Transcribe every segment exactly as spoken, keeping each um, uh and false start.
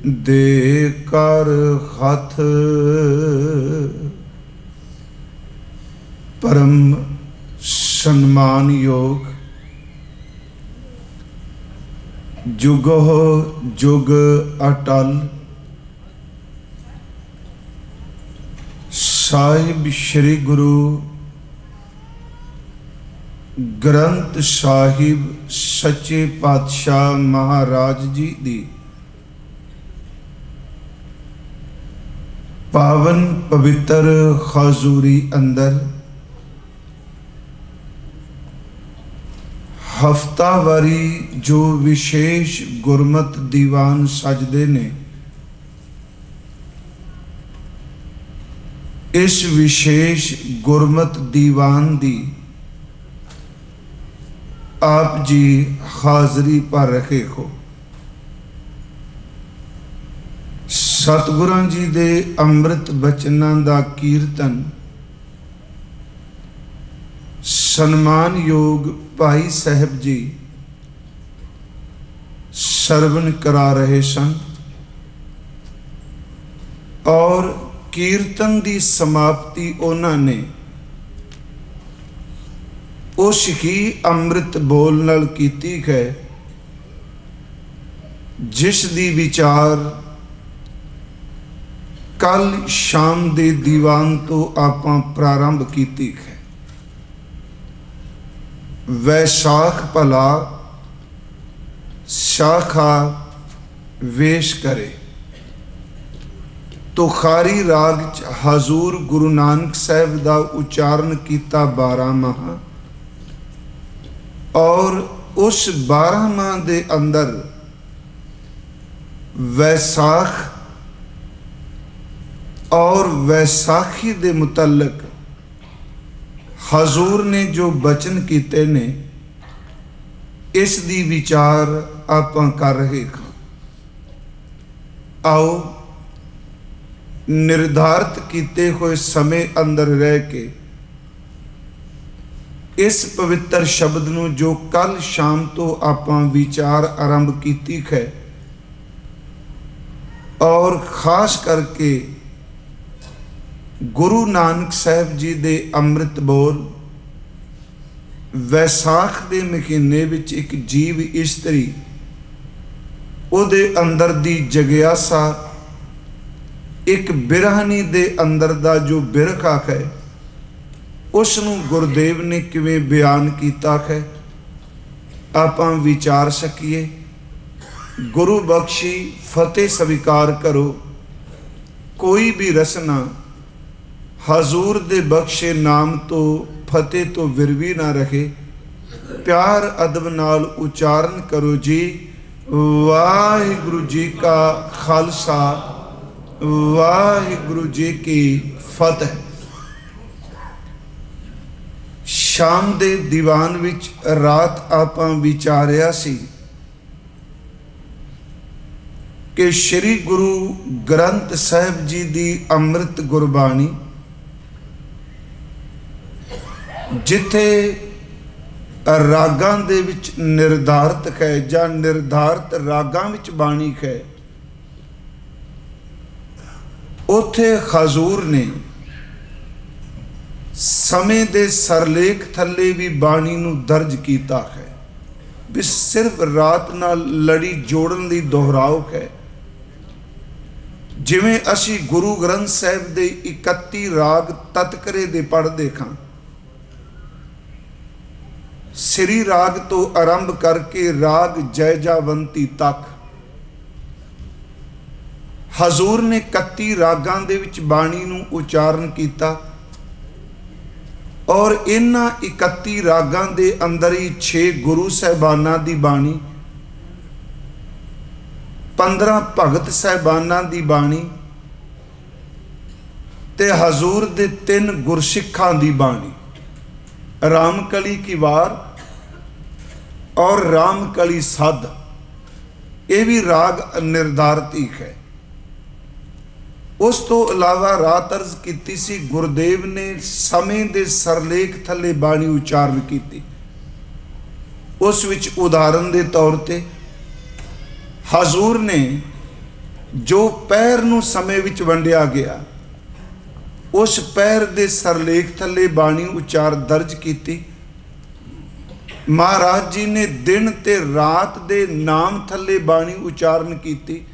ਦੇ ਕਰ ਹੱਥ परम सन्मान योग जुगो जुग अटल साहिब श्री गुरु ग्रंथ साहिब सच्चे पातशाह महाराज जी दी पावन पवित्र हजूरी अंदर हफ्तावारी जो विशेष गुरमत दीवान सजदे ने, इस विशेष गुरमत दीवान दी आप जी हाजरी पर रखे हो। सतगुरां जी दे अमृत बचनां दा कीर्तन सन्मान योग भाई साहब जी सरवण करा रहे सन और कीर्तन की समाप्ति उन्होंने उस ही अमृत बोल नाल कीती है जिस दी विचार कल शाम दे दीवान तो आपां प्रारंभ कीती है। वैसाख भला शाखा वेश करे तो खारी राग च हजूर गुरु नानक साहब दा उच्चारण किया बारह माह और उस बारह माह दे अंदर वैसाख और वैसाखी दे मुतल्लक हजूर ने जो बचन किते ने इस दी विचार आपां कर रहे हैं। आओ निर्धारित किते हुए समय अंदर रह के इस पवित्र शब्द नूं जो कल शाम तो आपां विचार आरंभ कीती है और खास करके गुरु नानक साहब जी दे अमृत बोल वैसाख दे महीने विच एक जीव इस्तरी उहदे अंदर दी जगियासा एक बिरहनी दे अंदर दा जो बिरखा है उसनूं गुरुदेव ने किवें बयान कीता है आपां विचार सकीए। गुरु बख्शी फतेह स्वीकार करो। कोई भी रसना हजूर दे बख्शे नाम तो फतेह तो विरवी ना रखे। प्यार अदब नाल उच्चारण करो जी। वाहिगुरु जी का खालसा वाहिगुरु जी की फतेह। शाम दे दीवान विच रात आपां विचारिया सी कि श्री गुरु ग्रंथ साहिब जी दी अमृत गुरबाणी जिथे रागां दे विच निर्धारित है जां निर्धारित रागां विच बाणी है उथे हजूर ने समय दे सरलेख थले भी बाणी नूं दर्ज कीता है भी सिर्फ रात नाल लड़ी जोड़न लई दोहराव है। जिवें असी गुरु ग्रंथ साहिब दे इकत्ती राग तत्करे दे पढ़दे खां श्री राग तो आरंभ करके राग जयजावंती तक हजूर ने इकत्ती रागां दे विच बाणी नूं उच्चारण कीता और इन्हां इकत्ती रागां दे अंदर ही छे गुरु साहिबानां दी बाणी पंद्रह भगत साहिबानां दी बाणी ते हजूर दे तीन गुरसिखां दी बाणी रामकली की वार और रामकली साध ये भी राग निर्धारित ही है। उस तो अलावा रात अर्ज की सी गुरुदेव ने समय दे सरलेख थले बाणी उच्चारण की। उस विच उदाहरण के तौर पर हजूर ने जो पैर नूं समय विच वंडिया गया, उस पैर दे सरलेख थले बाणी उचार दर्ज की। महाराज जी ने दिन ते रात दे नाम थले बाणी उचारण की।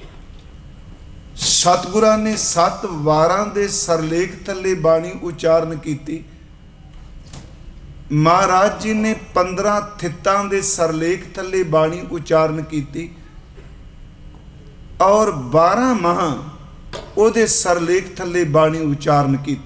सतगुरां ने सत वारां दे सरलेख थले बाणी उचारण की। महाराज जी ने पंद्रह थित्तां दे सरलेख थले बाणी उचारण की और बारह माह ओदे सरलेख थले बाणी उचारण की।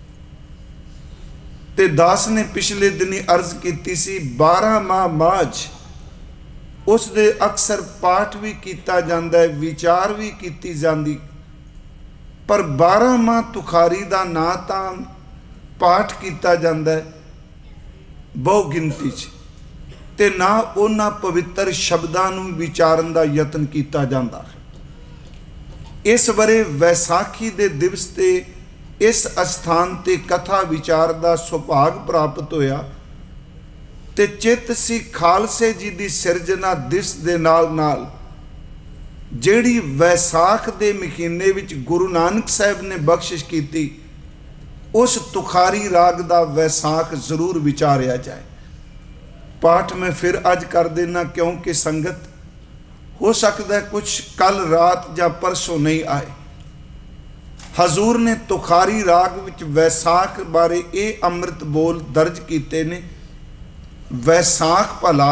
ते दास ने पिछले दिनी अर्ज की सी, बारह माह माझ उस दे अक्सर पाठ भी किया जाता है, विचार भी की जाती, पर बारह माह तुखारी का ना तां पाठ किया जाता है बहु गिनती च, ते ना उन्हां पवित्र शब्दां नूं विचारन का यतन किया जाता है। इस बारे वैसाखी दे दिवस ते इस अस्थान ते कथा विचार का सुभाग प्राप्त होया ते चित सी खालसे जी की सिरजना दिस दे नाल नाल जेड़ी वैसाख दे महीने विच गुरु नानक साहब ने बख्शिश की, उस तुखारी राग दा वैसाख जरूर विचारिया जाए। पाठ में फिर अज कर देना, क्योंकि संगत हो सकता है कुछ कल रात या परसों नहीं आए। हजूर ने तुखारी राग विच वैसाख बारे ये अमृत बोल दर्ज किए ने। वैसाख भला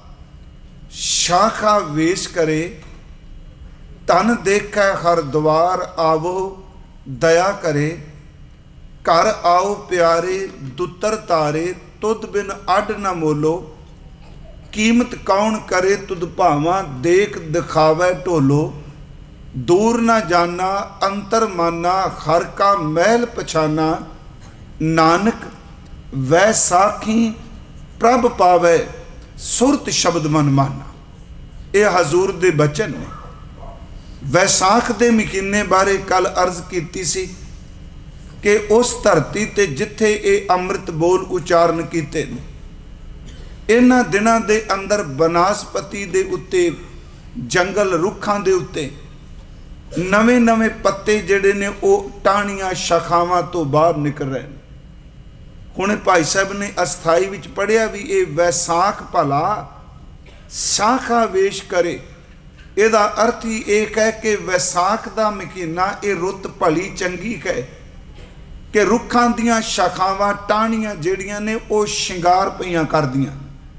शाखा वेश करे, तन देखै हर द्वार आवो दया करे, घर आओ प्यारे दुतर तारे, तुद बिन अड न मोलो, कीमत कौन करे तुद भावा, देख दिखावै ढोलो, दूर न जाना अंतर माना, हर का महल पछाना, नानक वैसाखी प्रभ पावै, सुरत शब्द मन माना। ये हजूर दे बचन ने। वैसाख दे महीने बारे कल अर्ज की सी कि उस धरती ते जिथे ये अमृत बोल उचारण किए ने, इन्हां दिनां दे अंदर बनास्पति दे उत्ते, जंगल रुखां दे उत्ते नवे नवे पत्ते जिहड़े ने वो टाहणियां शाखावां तो बाहर निकल रहे हैं। हुणे भाई साहब ने अस्थाई विच पढ़िया भी, ये वैसाख भला शाखा वेश करे। इहदा अर्थ ही एक है कि वैसाख दा महीना ये रुत भली चंगी है कि रुखां दियां शाखावां टाहणियां जिहड़ियां ने वो शिंगार पईयां करदियां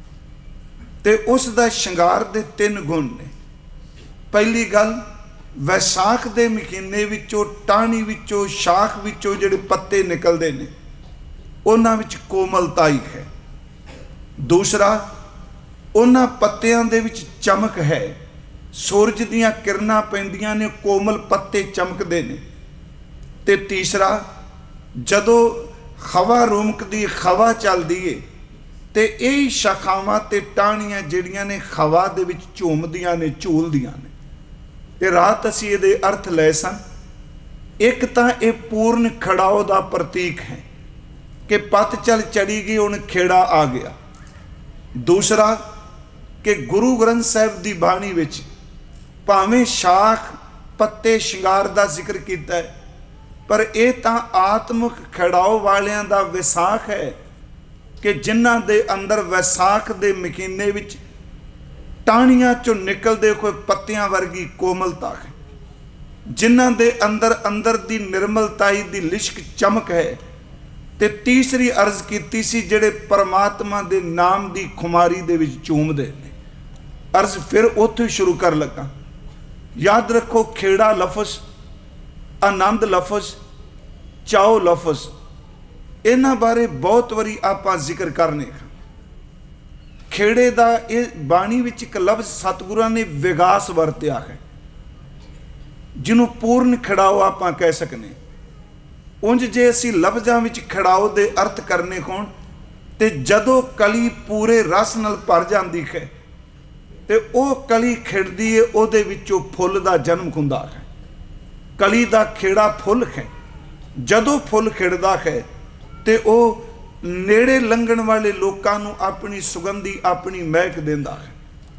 ते उस दा शिंगार दे तीन गुण ने। पहली गल, वैसाख दे महीने विचों टाहणी विचों शाख विचों जिहड़े पत्ते निकलदे ने उन्हां विच कोमलताई है। दूसरा, उन्हां पत्तियां दे विच चमक है, सूरज दीयां किरणां पैंदियां ने, कोमल पत्ते चमकदे ने। ते तीसरा, जदों हवा रूमकदी, हवा चलदी है ते यही शाखावां ते टाहणियां जिहड़ियां ने हवा दे विच झूमदियां ने, झूलदियां ने। ते रात असीं इहदे अर्थ लए सन। एक तां ये पूर्ण खड़ाओ दा प्रतीक है कि पतझड़ चढ़ी गई, हुण खेड़ा आ गया। दूसरा कि गुरु ग्रंथ साहिब दी बाणी विच भावें शाख पत्ते शिंगार दा जिक्र कीता है, पर यह तां आत्मक खड़ाओ वालियां दा वैसाख है कि जिन्हां दे अंदर वैसाख दे महीने विच टाहणियां चों निकलदे होए पत्तियां वर्गी कोमलता है, जिन्हां दे अंदर अंदर दी निर्मलताई दी लिश्क चमक है। ते तीसरी अर्ज कीती सी जिहड़े परमात्मा दे नाम दी खुमारी दे विच झूमदे ने। अर्ज फिर उत्थों शुरू कर लगा। याद रखो, खेड़ा लफज, आनंद लफज, चाओ लफज, इन्हां बारे बहुत वारी आपां जिक्र करने। खेड़े दा ये बाणी विच एक लफ्ज सतगुरां ने विगास वरत्या है, जिन्हों पूर्ण खड़ाओ आपां कह सकने। उंज जे असी लफ्जां विच खड़ाओ दे अर्थ करने होण ते जदों कली पूरे रस नाल भर जांदी है ते ओह कली खिड़दी है, उहदे विचों फुੱਲ दा जन्म हुंदा है। कली दा खेड़ा फुੱਲ है, जदों फुੱਲ खिड़दा है ते ओह नेड़े लंघण वाले लोकां नूं अपनी सुगंधी, अपनी महक दिंदा है।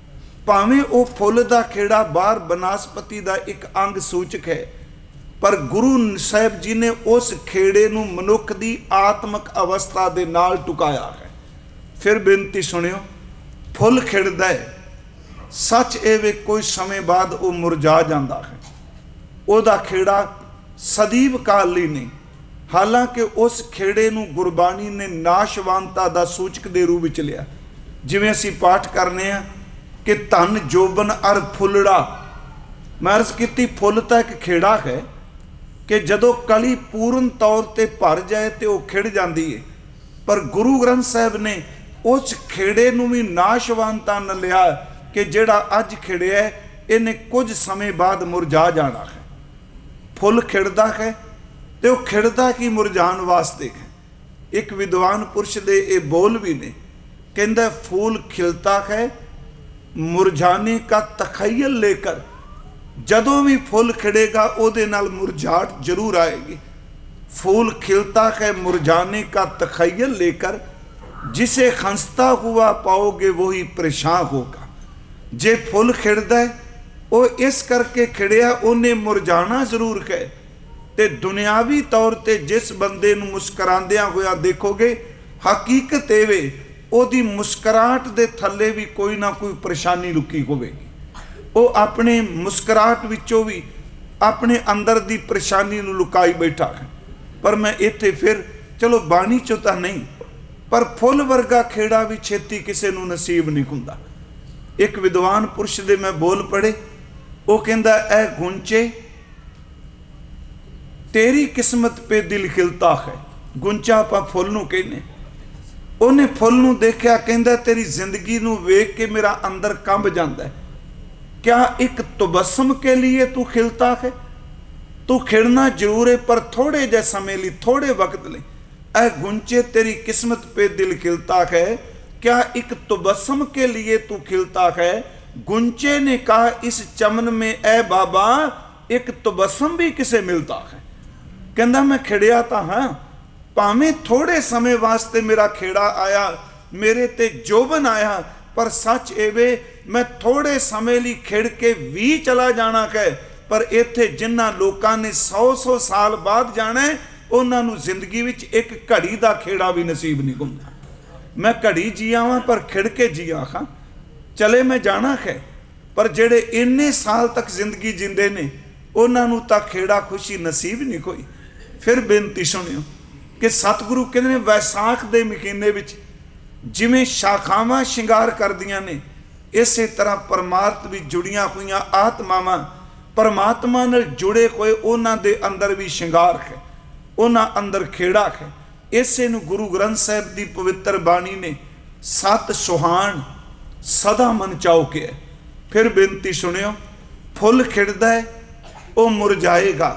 भावें वो फुल का खेड़ा बाहर बनस्पति का एक अंग सूचक है, पर गुरु साहब जी ने उस खेड़े नूं मनुख की आत्मक अवस्था दे नाल टुकाया है। फिर बेनती सुनियो, फुल खिड़दा है, सच एवे कोई समय बाद वो मुरझा जाता है, उहदा खेड़ा सदीव काल लई नहीं। हालांकि उस खेड़े नूं गुरबाणी ने नाशवानता का सूचक के रूप में लिया। जिवें असीं पाठ करने आ कि धन जोबन अर फुलड़ा, मैं अर्ज की फुल तो एक खेड़ा है कि जदों कली पूर्ण तौर पर भर जाए तो वह खिड़ जाती है, पर गुरु ग्रंथ साहब ने उस खेड़े नूं भी नाशवानता न लिया कि जिहड़ा अज खिड़िया है इन्हें कुछ समय बाद मुरझा जाना है। फुल खिड़दा है तो वह खिड़दा की मुरझाण वास्ते है। एक विद्वान पुरुष दे ये बोल भी ने, कहंदा फूल खिलता है मुरझाने का तखयल लेकर, जदों भी फुल खिड़ेगा उहदे नाल मुरझाहट जरूर आएगी। फूल खिलता है मुरझाने का तखयल लेकर, जिसे खंसता हुआ पाओगे वही परेशान होगा। जे फुल खिड़दा है वो इस करके खिड़िया उन्हें मुरझाना जरूर है। ते दुनियावी तौर पर जिस बंदे नूं मुस्करांदियां होया देखोगे, हकीकत एवे ओदी मुस्कराहट दे थल्ले भी कोई ना कोई परेशानी लुकी होवेगी। वो अपने मुस्कराहट विचों भी अपने अंदर दी परेशानी नूं लुकाई बैठा है। पर मैं इत्थे फिर चलो बाणी चो तां नहीं, पर फुल वर्गा खेड़ा भी छेती किसी नूं नसीब नहीं हुंदा। एक विद्वान पुरुष दे मैं बोल पढ़े, वो कहंदा ऐ गुंचे तेरी किस्मत पे दिल खिलता है। गुंचा आपां फुल नूं कहने, उन्हें फुल नूं देखिया, कहंदा तेरी जिंदगी नूं वेख के मेरा अंदर कंब जांदा है। क्या एक तबस्सुम के लिए तू खिलता है? तू खिड़ना जरूर है पर थोड़े जे समय लिए, थोड़े वक्त लिए। ऐ गुंचे तेरी किस्मत पे दिल खिलता है, क्या एक तबस्सुम के लिए तू खिलता है? गुंचे ने कहा इस चमन में ऐ बाबा एक तबस्सुम भी किसे मिलता है। कहंदा मैं खिड़िया तो हाँ, भावें थोड़े समय वास्ते मेरा खेड़ा आया, मेरे ते जोबन आया, पर सच एवे मैं थोड़े समय लिए खिड़ के भी चला जाना है। पर इत्थे जिन्हां लोकां ने सौ सौ साल बाद जाना है, उन्हां नूं जिंदगी विच एक घड़ी का खेड़ा भी नसीब नहीं हुंदा। मैं घड़ी जिया वां पर खिड़ के जिया हाँ, चले मैं जाना है, पर जेड़े इन्ने साल तक जिंदगी जिंदे ने उन्हां नूं तां खेड़ा खुशी नसीब नहीं कोई। फिर बेनती सुनियो कि सतगुरु कहते हैं वैसाख के महीने विच जिमें शाखावां शिंगार करदियां ने, इस तरह परमार्थ भी जुड़ियां हुई आत्मावां परमात्मा नाल जुड़े हुए उन्हां दे अंदर भी शिंगार है, उन्हां अंदर खेड़ा है। इसे नूं गुरु ग्रंथ साहिब की पवित्र बाणी ने सत सुहान सदा मन चाओ के है। फिर बेनती सुनियो, फुल खिड़दा है वो मुरझाएगा,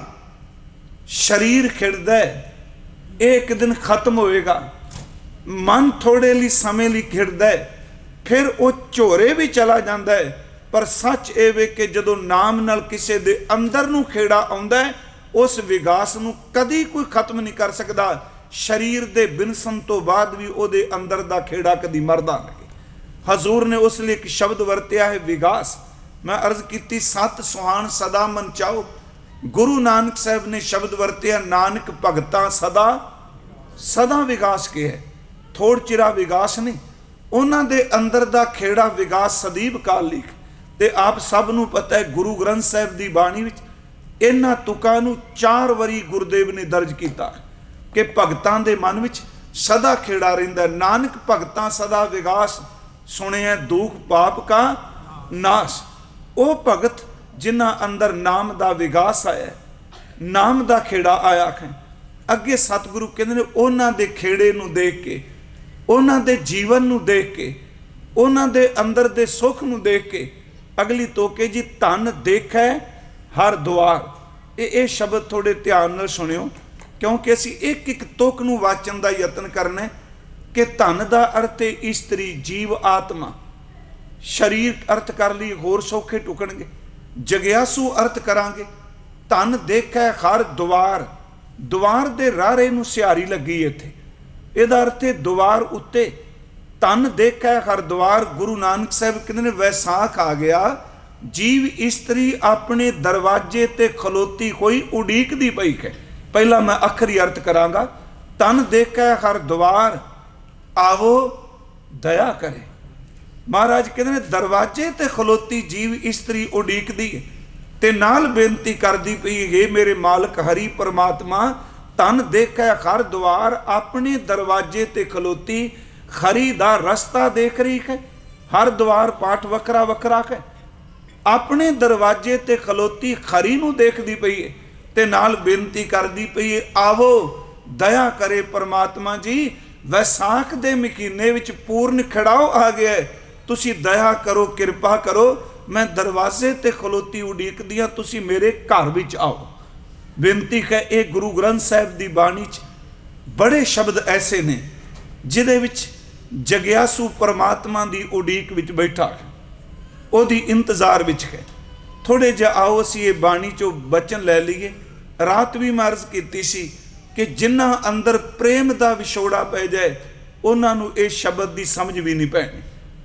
शरीर खिड़दा है एक दिन खत्म होएगा, मन थोड़े लिए समय लिए खिड़दा है, फिर वो झोरे भी चला जाता है। पर सच ये वे कि जदों नाम नाल किसी दे अंदर नूं खेड़ा आउंदा है, उस विगास नूं कदी कोई खत्म नहीं कर सकता। शरीर दे बिनसन तो बाद भी उहदे अंदर दा खेड़ा कदी मरदा नहीं। हजूर ने उस लिए एक शब्द वरतिया है विगास। मैं अर्ज की सत सुहान सदा मन चाओ। गुरु नानक साहब ने शब्द वरतिया नानक भगतां सदा सदा विगास के है, थोड़ चिरा विगास नहीं। उन्हां दे अंदर दा खेड़ा विगास सदीब काल लिख। ते आप सब नूं पता है गुरु ग्रंथ साहब की बाणी विच इन्हां तुकां नूं चार वारी गुरुदेव ने दर्ज किया कि भगतां दे मन विच सदा खेड़ा रहिंदा। नानक भगतां सदा विगास, सुने दुख पाप का नाश। वो भगत जिन्हां अंदर नाम दा विगास आया, नाम दा खेड़ा आया है। अगे सतगुरु कहते हैं उन्हां दे खेड़े नूं देख के, उन्हां दे जीवन नूं देख के, उन्हां दे अंदर दे सुख नूं देख के अगली तोके जी धन देखै हर द्वार। ये शब्द थोड़े ध्यान नाल सुनियो, क्योंकि असी एक एक तुक नूं वाचन का यतन करना है कि धन का अर्थ है इस्त्री, जीव, आत्मा। शरीर अर्थ कर ली होर सौखे टुकणगे, जग्यासू अर्थ करांगे। धन देखै हर द्वार, द्वार दे रारे नूं सिहारी लगी इत्थे, इहदा अर्थ है द्वार उत्ते तन देखै हर द्वार। गुरु नानक साहब कहते ने वैसाख आ गया, जीव इस्तरी अपने दरवाजे ते खलोती होई उड़ीकदी पई है। पहला मैं अखरी अर्थ करांगा। तन देखै हर द्वार आवो दया करे। महाराज कहते ने दरवाजे ते खलोती जीव इस्तरी उड़ीकदी है ते नाल बेनती करदी पई है, मेरे मालक हरि परमात्मा तन देखै हर द्वार, अपने दरवाजे ते खलोती खरी दा रस्ता देख रही है। हर द्वार पाठ वखरा वखरा है, अपने दरवाजे ते खलोती खरी नूं देखदी पई है ते नाल बेनती करदी पई है, आवो दया करे परमात्मा जी, वैसाख दे महीने विच पूर्ण खड़ाओ आ गया है, तुसी दया करो, कृपा करो, मैं दरवाजे ते खलोती उड़ीकदी हां, तुसी मेरे घर विच आओ। बेनती है। ये गुरु ग्रंथ साहिब दी बाणी च बड़े शब्द ऐसे ने जिहदे विच जग्यासू परमात्मा दी उड़ीक विच बैठा है, ओदी इंतजार विच है। थोड़े जिहा आओ असीं ये बाणी चों बचन लै लईए। रात भी मैं अर्ज कीती सी कि जिन्हां अंदर प्रेम दा विछोड़ा पै जाए उन्हां नूं इह शब्द दी समझ भी नहीं पैनी।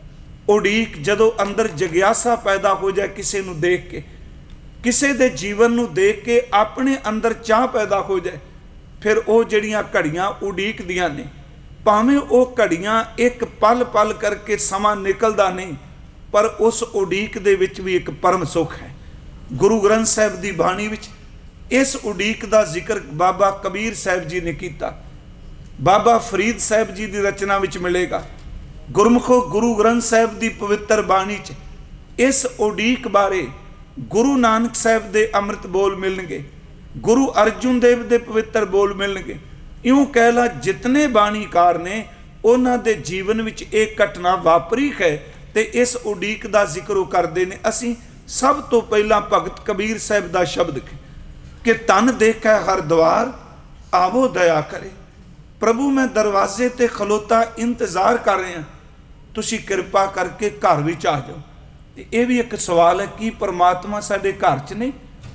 उड़ीक जदों अंदर जग्यासा पैदा हो जाए, किसी नूं देख के, किसी दे जीवन नूं देख के अपने अंदर चाह पैदा हो जाए, फिर वो जिहड़ियां घड़ियां उड़ीक दियां ने, भावें वो घड़ियां एक पल पल करके समा निकलदा नहीं, पर उस उड़ीक दे विच भी एक परम सुख है। गुरु ग्रंथ साहिब दी बाणी विच इस उड़ीक दा जिक्र बाबा कबीर साहिब जी ने कीता, बाबा फरीद साहिब जी दी रचना विच मिलेगा। गुरमुखो गुरु ग्रंथ साहिब दी पवित्र बाणी च इस उड़ीक बारे गुरु नानक साहिब दे अमृत बोल मिलणगे, गुरु अर्जुन देव दे पवित्र बोल मिलणगे। इउं कह ला जितने बाणीकार ने उन्हां दे जीवन विच एक घटना वापरी है ते इस उड़ीक दा जिक्र करदे ने। असीं सब तो पहला भगत कबीर साहिब दा शब्द कि तन देखै हर द्वार आवो दया करे। प्रभु मैं दरवाजे ते खलोता इंतजार कर रहा, तुसी कृपा करके घर विच आ जाओ। ये भी एक सवाल है कि परमात्मा साडे घर च नहीं,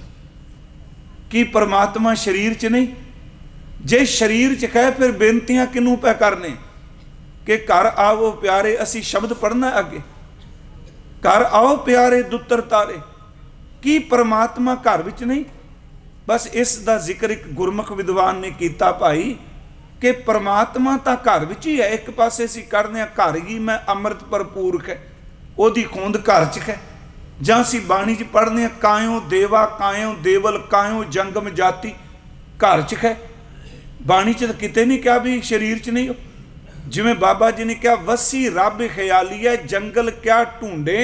कि परमात्मा शरीर च नहीं? जे शरीर च है फिर बेनतियां किनू पै करने कि घर आओ प्यारे, असी शब्द पढ़ना अगे, घर आओ प्यारे दुत्र तारे, कि परमात्मा घर विच नहीं? बस इस दा जिक्र एक गुरमुख विद्वान ने किया भाई कि परमात्मा तो घर विच ही है। एक पासे असीं करने घर ही मैं अमृत भरपूर है, ओदी खोंद घर च है। जां असीं बाणी च पढ़ने कायो देवा कायो देवल कायो जंगम जाति, घर च है। बाणी च किते नहीं क्या भी शरीर च नहीं हो। जिवें बाबा जी ने कहा वसी रब ख्यालीए जंगल क्या ढूंढे,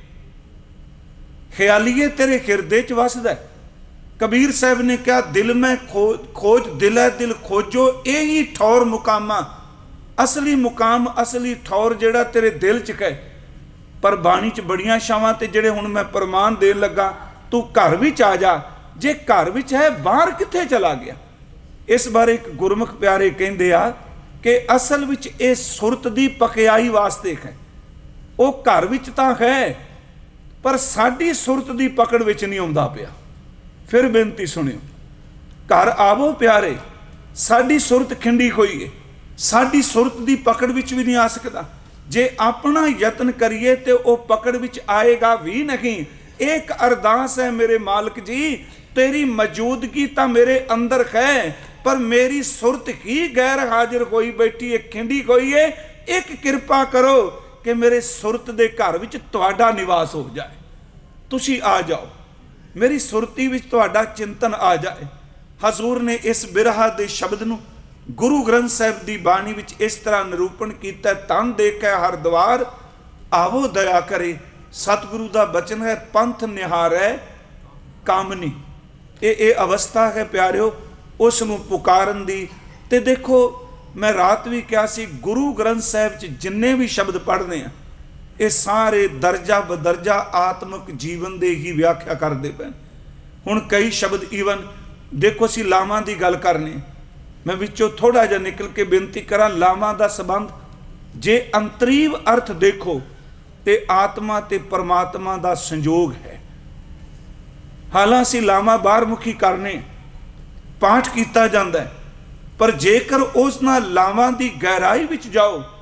ख्यालीए तेरे हिरदे च वसदा। कबीर साहब ने कहा दिल में खोज खोज दिल है दिल खोजो, यही ठौर मुकामा, असली मुकाम असली ठौर जेड़ा तेरे दिल च है। पर बाणी च बड़ियां छावां ते जेड़े हुण मैं प्रमाण देन लगा, तू घर विच आ जा, जे घर विच है बाहर कित्थे चला गया। इस बारे एक गुरमुख प्यारे कहंदे आ कि असल विच ये सुरत दी पकियाई वास्ते है। वो घर विच तां है पर साडी सुरत दी पकड़ विच नहीं आउंदा पिया। फिर बेनती सुनियो, घर आवो प्यारे, साडी सुरत खिंडी होई है, साडी सुरत दी पकड़ विच भी नहीं आ सकदा। जे अपना यत्न करिए तो वो पकड़ विच आएगा भी नहीं। एक अरदास है मेरे मालिक जी, तेरी मौजूदगी तो मेरे अंदर है पर मेरी सुरत ही गैर हाजिर होई बैठी है, खिंडी होई है। एक कृपा करो कि मेरे सुरत दे घर विच तुहाडा निवास हो जाए, तुसी आ जाओ, मेरी सुरती विच तुहाडा चिंतन आ जाए। हजूर ने इस बिरहा दे शब्द नूं गुरु ग्रंथ साहिब दी बाणी विच इस तरह निरूपण कीता, तन देखै हर द्वार आवो दया करे। सतगुरु दा बचन है पंथ निहारै कामनी। ये ये अवस्था है प्यारिओ उस नूं पुकारन दी। ते देखो मैं रात भी कहा सी, गुरु ग्रंथ साहिब च जिन्ने भी शब्द पढ़ने हैं ये सारे दर्जा बदर्जा आत्मक जीवन दे ही व्याख्या करते पे। हुण कई शब्द ईवन देखो असीं लावां दी गल करने, मैं विचों थोड़ा जिहा निकल के बेनती करा, लावां दा संबंध जे अंतरीव अर्थ देखो ते आत्मा ते परमात्मा दा संजोग है। हालांकि लावां बाहर मुखी करने पाठ किया जाता है, पर जेकर उस नाल लावां दी गहराई विच जाओ,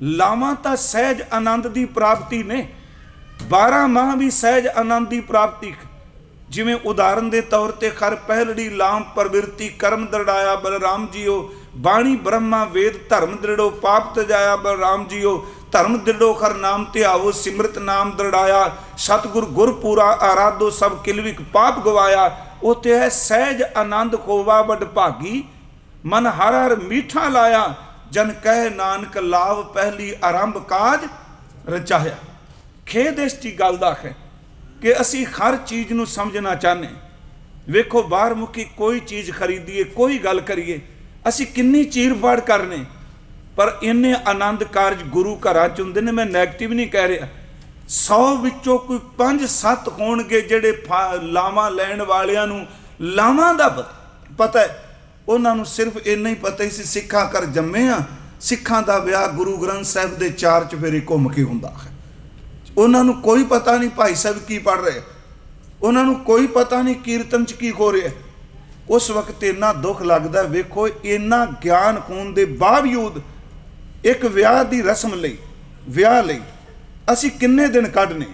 ਲਾਵਾਂ ਤਾਂ ਸਹਿਜ ਆਨੰਦ ਦੀ ਪ੍ਰਾਪਤੀ ਨੇ, ਬਾਰਾਂ ਮਾਹ ਵੀ ਸਹਿਜ ਆਨੰਦ ਦੀ ਪ੍ਰਾਪਤੀ। ਜਿਵੇਂ ਉਦਾਹਰਨ ਦੇ ਤੌਰ ਤੇ ਖਰ ਪਹਿਲੜੀ ਲਾਮ ਪ੍ਰਵਿਰਤੀ ਕਰਮ ਦਰੜਾਇਆ ਬਲਰਾਮ ਜੀਓ, ਬਾਣੀ ਬ੍ਰਹਮਾ ਵੇਦ ਧਰਮ ਦ੍ਰਿੜੋ ਪਾਪ ਤਜਾਇਆ ਬਲਰਾਮ ਜੀਓ, ਧਰਮ ਦ੍ਰਿੜੋ ਖਰ ਨਾਮ ਧਿਆਵੋ ਸਿਮਰਤ ਨਾਮ ਦਰੜਾਇਆ, ਸਤਿਗੁਰ ਗੁਰ ਪੂਰਾ ਆਰਾਧੋ ਸਭ ਕਿਲਵਿਕ ਪਾਪ ਗਵਾਇਆ। ਉੱਥੇ ਹੈ ਸਹਿਜ ਆਨੰਦ ਖੋਵਾ ਵੱਡ ਭਾਗੀ, ਮਨ ਹਰ ਹਰ ਮੀਠਾ ਲਾਇਆ, ਜਨ ਕਹਿ ਨਾਨਕ ਲਾਭ ਪਹਿਲੀ ਆਰੰਭ ਕਾਜ ਰਚਾਇਆ। ਖੇਦ ਇਸ ਦੀ ਗੱਲ ਦਾ ਹੈ ਕਿ ਅਸੀਂ ਹਰ ਚੀਜ਼ ਨੂੰ ਸਮਝਣਾ ਚਾਹੁੰਦੇ। ਵੇਖੋ ਬਾਹਰ ਮੁਖੀ ਕੋਈ ਚੀਜ਼ ਖਰੀਦੀਏ, ਕੋਈ ਗੱਲ ਕਰੀਏ, ਅਸੀਂ ਕਿੰਨੀ ਚੀਰ ਫਾੜ ਕਰਨੇ, ਪਰ ਇੰਨੇ ਆਨੰਦ ਕਾਰਜ ਗੁਰੂ ਘਰਾਂ ਚ ਹੁੰਦੇ ਨੇ। ਮੈਂ ਨੈਗੇਟਿਵ ਨਹੀਂ ਕਹਿ ਰਿਹਾ, ਸੌ ਵਿੱਚੋਂ ਕੋਈ ਪੰਜ ਸੱਤ ਹੋਣਗੇ ਜਿਹੜੇ ਲਾਵਾਂ ਲੈਣ ਵਾਲਿਆਂ ਨੂੰ ਲਾਵਾਂ ਦਾ ਪਤਾ ਹੈ। ਉਹਨਾਂ ਨੂੰ ਸਿਰਫ ਇੰਨਾ ਹੀ ਪਤਾ ਹੀ ਸੀ ਸਿੱਖਾਂ ਘਰ ਜੰਮੇ ਆ, ਸਿੱਖਾਂ ਦਾ ਵਿਆਹ ਗੁਰੂ ਗ੍ਰੰਥ ਸਾਹਿਬ ਦੇ ਚਾਰ ਚੁਫੇਰੇ ਘੁੰਮ ਕੇ ਹੁੰਦਾ ਹੈ। ਉਹਨਾਂ ਨੂੰ ਕੋਈ ਪਤਾ ਨਹੀਂ ਭਾਈ ਸਾਹਿਬ ਕੀ ਪੜ੍ਹ ਰਹੇ, ਉਹਨਾਂ ਨੂੰ ਕੋਈ ਪਤਾ ਨਹੀਂ ਕੀਰਤਨ 'ਚ ਕੀ ਹੋ ਰਿਹਾ। ਉਸ ਵਕਤ ਇੰਨਾ ਦੁੱਖ ਲੱਗਦਾ। ਵੇਖੋ ਇੰਨਾ ਗਿਆਨ ਹੋਣ ਦੇ ਬਾਵਜੂਦ ਇੱਕ ਵਿਆਹ ਦੀ ਰਸਮ ਲਈ, ਵਿਆਹ ਲਈ ਅਸੀਂ ਕਿੰਨੇ ਦਿਨ ਕੱਢਨੇ।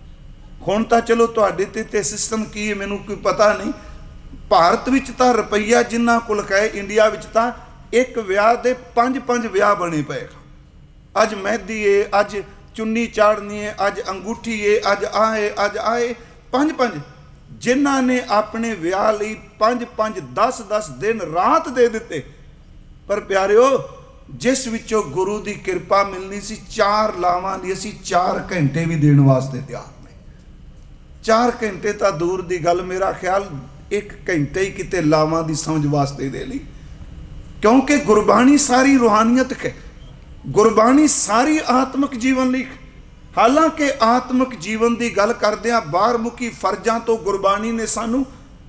ਹੁਣ ਤਾਂ ਚਲੋ ਤੁਹਾਡੇ ਤੇ ਤੇ ਸਿਸਟਮ ਕੀ ਹੈ ਮੈਨੂੰ ਕੋਈ ਪਤਾ ਨਹੀਂ। ਭਾਰਤ ਵਿੱਚ ਤਾਂ ਰੁਪਈਆ ਜਿੰਨਾ ਕੁਲ ਕਹੇ, ਇੰਡੀਆ ਵਿੱਚ ਤਾਂ ਇੱਕ ਵਿਆਹ ਦੇ ਪੰਜ ਪੰਜ ਵਿਆਹ ਬਣੇ ਪਏ। ਅੱਜ ਮਹਿੰਦੀ ਏ, ਅੱਜ ਚੁੰਨੀ ਚਾੜਨੀ ਹੈ, ਅੱਜ ਅੰਗੂਠੀ ਏ, ਅੱਜ ਆਏ ਅੱਜ ਆਏ ਪੰਜ ਪੰਜ। ਜਿਨ੍ਹਾਂ ਨੇ ਆਪਣੇ ਵਿਆਹ ਲਈ ਪੰਜ ਪੰਜ ਦਸ ਦਸ ਦਿਨ ਰਾਤ ਦੇ ਦਿੱਤੇ। ਪਰ ਪਿਆਰਿਓ, ਜਿਸ ਵਿੱਚੋਂ ਗੁਰੂ ਦੀ ਕਿਰਪਾ ਮਿਲਣੀ ਸੀ, ਚਾਰ ਲਾਵਾਂ ਦੀ ਅਸੀਂ ਚਾਰ ਘੰਟੇ ਵੀ ਦੇਣ ਵਾਸਤੇ ਤਿਆਰ ਨੇ। ਚਾਰ ਘੰਟੇ ਤਾਂ ਦੂਰ ਦੀ ਗੱਲ, ਮੇਰਾ ਖਿਆਲ ਇੱਕ ਘੰਟੇ ਹੀ ਕਿਤੇ ਲਾਵਾਂ ਦੀ ਸਮਝ ਵਾਸਤੇ ਦੇ ਲਈ। ਕਿਉਂਕਿ ਗੁਰਬਾਣੀ ਸਾਰੀ ਰੂਹਾਨੀਅਤ ਹੈ, ਗੁਰਬਾਣੀ ਸਾਰੀ ਆਤਮਿਕ ਜੀਵਨ ਲਈ। ਹਾਲਾਂਕਿ ਆਤਮਿਕ ਜੀਵਨ ਦੀ ਗੱਲ ਕਰਦਿਆਂ ਬਾਹਰ ਮੁਖੀ ਫਰਜ਼ਾਂ ਤੋਂ ਗੁਰਬਾਣੀ ਨੇ ਸਾਨੂੰ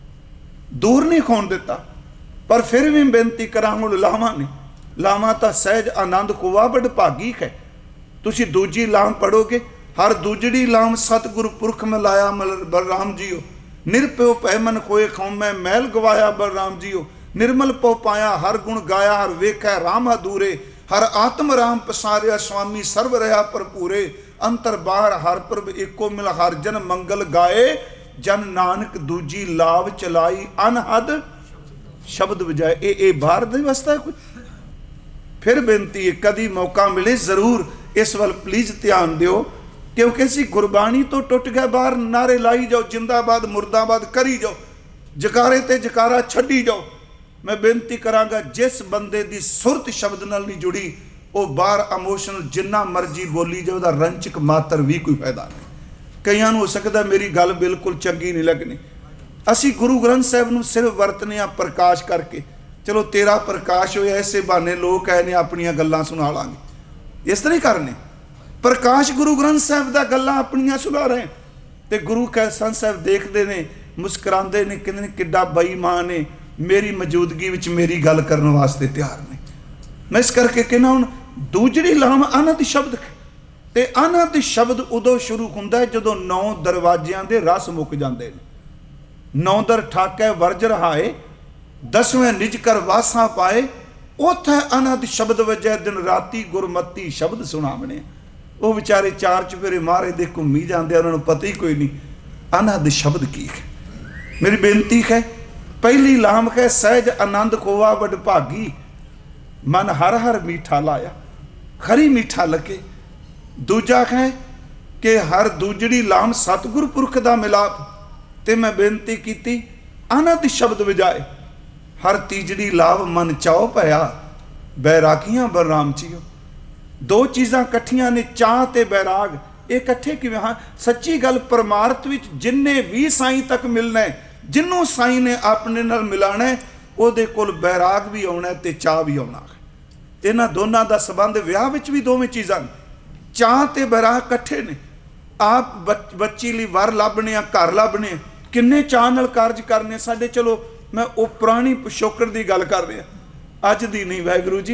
ਦੂਰ ਨਹੀਂ ਹੋਣ ਦਿੱਤਾ। ਪਰ ਫਿਰ ਵੀ ਬੇਨਤੀ ਕਰਾਂ, ਹੁਣ ਲਾਵਾਂ ਨੇ, ਲਾਵਾਂ ਤਾਂ ਸਹਿਜ ਆਨੰਦ ਖੋਵਾ ਵੱਡ ਭਾਗੀ ਹੈ। ਤੁਸੀਂ ਦੂਜੀ ਲਾਮ ਪੜੋਗੇ, ਹਰ ਦੂਜੜੀ ਲਾਮ ਸਤਿਗੁਰੂ ਪੁਰਖ ਮਿਲਾਇਆ ਬਲਰਾਮ ਜੀਓ, ਨਿਰਭਉ ਭੈ ਮਨ ਕੋਏ ਖੌਮੈ ਮੈਲ ਗਵਾਇਆ ਬਲਰਾਮ ਜੀਓ, ਨਿਰਮਲ ਪਉ ਪਾਇਆ ਹਰ ਗੁਣ ਗਾਇਆ, ਹਰ ਵੇਖੈ ਰਾਮ ਅਧੂਰੇ, ਹਰ ਆਤਮ ਰਾਮ ਪਸਾਰਿਆ ਸੁਆਮੀ ਸਰਬ ਰਹਾ ਭਰਪੂਰੇ, ਅੰਤਰ ਬਾਹਰ ਹਰ ਪ੍ਰਭ ਏਕੋ ਮਿਲ ਹਰ ਜਨ ਮੰਗਲ ਗਾਏ, ਜਨ ਨਾਨਕ ਦੂਜੀ ਲਾਭ ਚਲਾਈ ਅਨਹਦ ਸ਼ਬਦ ਵਜਾਏ। ਇਹ ਇਹ ਬਾਹਰ ਦੀ ਅਵਸਥਾ ਹੈ ਕੋਈ। ਫਿਰ ਬੇਨਤੀ ਹੈ, ਕਦੀ ਮੌਕਾ ਮਿਲੇ ਜ਼ਰੂਰ ਇਸ ਵੱਲ ਪਲੀਜ਼ ਧਿਆਨ ਦਿਓ, ਕਿਉਂਕਿ ਅਸੀਂ ਗੁਰਬਾਣੀ ਤੋਂ ਟੁੱਟ ਗਏ। ਬਾਹਰ ਨਾਰੇ ਲਾਈ ਜਾਓ, ਜਿੰਦਾਬਾਦ ਮੁਰਦਾਬਾਦ ਕਰੀ ਜਾਓ, ਜਕਾਰੇ ਤੇ ਜਕਾਰਾ ਛੱਡੀ ਜਾਓ। ਮੈਂ ਬੇਨਤੀ ਕਰਾਂਗਾ, ਜਿਸ ਬੰਦੇ ਦੀ ਸੁਰਤ ਸ਼ਬਦ ਨਾਲ ਨਹੀਂ ਜੁੜੀ, ਉਹ ਬਾਹਰ ਇਮੋਸ਼ਨਲ ਜਿੰਨਾ ਮਰਜ਼ੀ ਬੋਲੀ ਜਾਏ, ਉਹਦਾ ਰੰਚਕ ਮਾਤਰ ਵੀ ਕੋਈ ਫਾਇਦਾ ਨਹੀਂ। ਕਈਆਂ ਨੂੰ ਹੋ ਸਕਦਾ ਮੇਰੀ ਗੱਲ ਬਿਲਕੁਲ ਚੰਗੀ ਨਹੀਂ ਲੱਗਣੀ। ਅਸੀਂ ਗੁਰੂ ਗ੍ਰੰਥ ਸਾਹਿਬ ਨੂੰ ਸਿਰਫ ਵਰਤਨੇ ਆ ਪ੍ਰਕਾਸ਼ ਕਰਕੇ। ਚਲੋ ਤੇਰਾ ਪ੍ਰਕਾਸ਼ ਹੋਇਆ, ਇਸੇ ਬਹਾਨੇ ਲੋਕ ਆਏ ਨੇ ਆਪਣੀਆਂ ਗੱਲਾਂ ਸੁਣਾ ਲਾਂਗੇ, ਇਸ ਤਰ੍ਹਾਂ ਹੀ ਕਰਨੇ। ਪ੍ਰਕਾਸ਼ ਗੁਰੂ ਗ੍ਰੰਥ ਸਾਹਿਬ ਦਾ ਗੱਲਾਂ ਆਪਣੀਆਂ ਸੁਣਾ ਰਹੇ, ਤੇ ਗੁਰੂ ਕੈ ਸੰਤ ਸਾਹਿਬ ਦੇਖਦੇ ਨੇ, ਮੁਸਕਰਾਉਂਦੇ ਨੇ, ਕਹਿੰਦੇ ਨੇ ਕਿੱਡਾ ਬੇਈਮਾਨ ਹੈ, ਮੇਰੀ ਮੌਜੂਦਗੀ ਵਿੱਚ ਮੇਰੀ ਗੱਲ ਕਰਨ ਵਾਸਤੇ ਤਿਆਰ ਨੇ। ਮੈਂ ਇਸ ਕਰਕੇ ਕਹਿੰਦਾ, ਹੁਣ ਦੂਜੜੀ ਲਾਮ ਅਨੰਦ ਸ਼ਬਦ, ਤੇ ਅਨੰਦ ਸ਼ਬਦ ਉਦੋਂ ਸ਼ੁਰੂ ਹੁੰਦਾ ਜਦੋਂ ਨੌ ਦਰਵਾਜ਼ਿਆਂ ਦੇ ਰਸ ਮੁੱਕ ਜਾਂਦੇ ਨੇ। ਨੌ ਦਰ ਠਾਕੈ ਵਰਜ ਰਹਾਏ, ਦਸਵੇਂ ਨਿਜ ਕਰ ਵਾਸਾਂ ਪਾਏ, ਉੱਥੇ ਅਨੰਦ ਸ਼ਬਦ ਵਜੈ ਦਿਨ ਰਾਤੀ ਗੁਰਮਤੀ ਸ਼ਬਦ ਸੁਣਾਵਣੇ। ਉਹ ਵਿਚਾਰੇ ਚਾਰ ਚੁਫੇਰੇ ਮਾਰੇ ਦੇ ਘੁੰਮੀ ਜਾਂਦੇ, ਉਹਨਾਂ ਨੂੰ ਪਤਾ ਹੀ ਕੋਈ ਨਹੀਂ ਅਨੰਦ ਸ਼ਬਦ ਕੀ ਹੈ। ਮੇਰੀ ਬੇਨਤੀ ਹੈ, ਪਹਿਲੀ ਲਾਮ ਹੈ ਸਹਿਜ ਆਨੰਦ ਖੋਵਾ ਵੱਡ ਭਾਗੀ, ਮਨ ਹਰ ਹਰ ਮੀਠਾ ਲਾਇਆ, ਖਰੀ ਮੀਠਾ ਲੱਗੇ। ਦੂਜਾ ਹੈ ਕਿ ਹਰ ਦੂਜੜੀ ਲਾਮ ਸਤਿਗੁਰ ਪੁਰਖ ਦਾ ਮਿਲਾਪ, ਤੇ ਮੈਂ ਬੇਨਤੀ ਕੀਤੀ ਆਨੰਦ ਸ਼ਬਦ ਵਜਾਏ। ਹਰ ਤੀਜੜੀ ਲਾਭ ਮਨ ਚਾਉ ਭਇਆ, ਬੈਰਾਗੀਆਂ ਬਲਰਾਮ ਜੀਓ। ਦੋ ਚੀਜ਼ਾਂ ਇਕੱਠੀਆਂ ਨੇ, ਚਾਹ ਤੇ ਬੈਰਾਗ। ਇਹ ਇਕੱਠੇ ਕਿਵੇਂ? ਹਾਂ, ਸੱਚੀ ਗੱਲ, ਪਰਮਾਰਥ ਵਿੱਚ ਜਿੰਨੇ ਵੀ ਸਾਈਂ ਤੱਕ ਮਿਲਣਾ, ਜਿਹਨੂੰ ਸਾਈਂ ਨੇ ਆਪਣੇ ਨਾਲ ਮਿਲਾਣਾ, ਉਹਦੇ ਕੋਲ ਬੈਰਾਗ ਵੀ ਆਉਣਾ ਤੇ ਚਾਹ ਵੀ ਆਉਣਾ। ਇਹਨਾਂ ਦੋਨਾਂ ਦਾ ਸੰਬੰਧ ਵਿਆਹ ਵਿੱਚ ਵੀ ਦੋਵੇਂ ਚੀਜ਼ਾਂ, ਚਾਹ ਤੇ ਬੈਰਾਗ ਇਕੱਠੇ ਨੇ। ਆਪ ਬੱਚੀ ਲਈ ਵਰ ਲੱਭਣੇ ਆ, ਘਰ ਲੱਭਣੇ, ਕਿੰਨੇ ਚਾਹ ਨਾਲ ਕਾਰਜ ਕਰਨੇ ਸਾਡੇ। ਚਲੋ ਮੈਂ ਉਹ ਪੁਰਾਣੀ ਪਿਛੋਕੜ ਦੀ ਗੱਲ ਕਰ ਰਿਹਾ, ਅੱਜ ਦੀ ਨਹੀਂ। ਵਾਹਿਗੁਰੂ ਜੀ,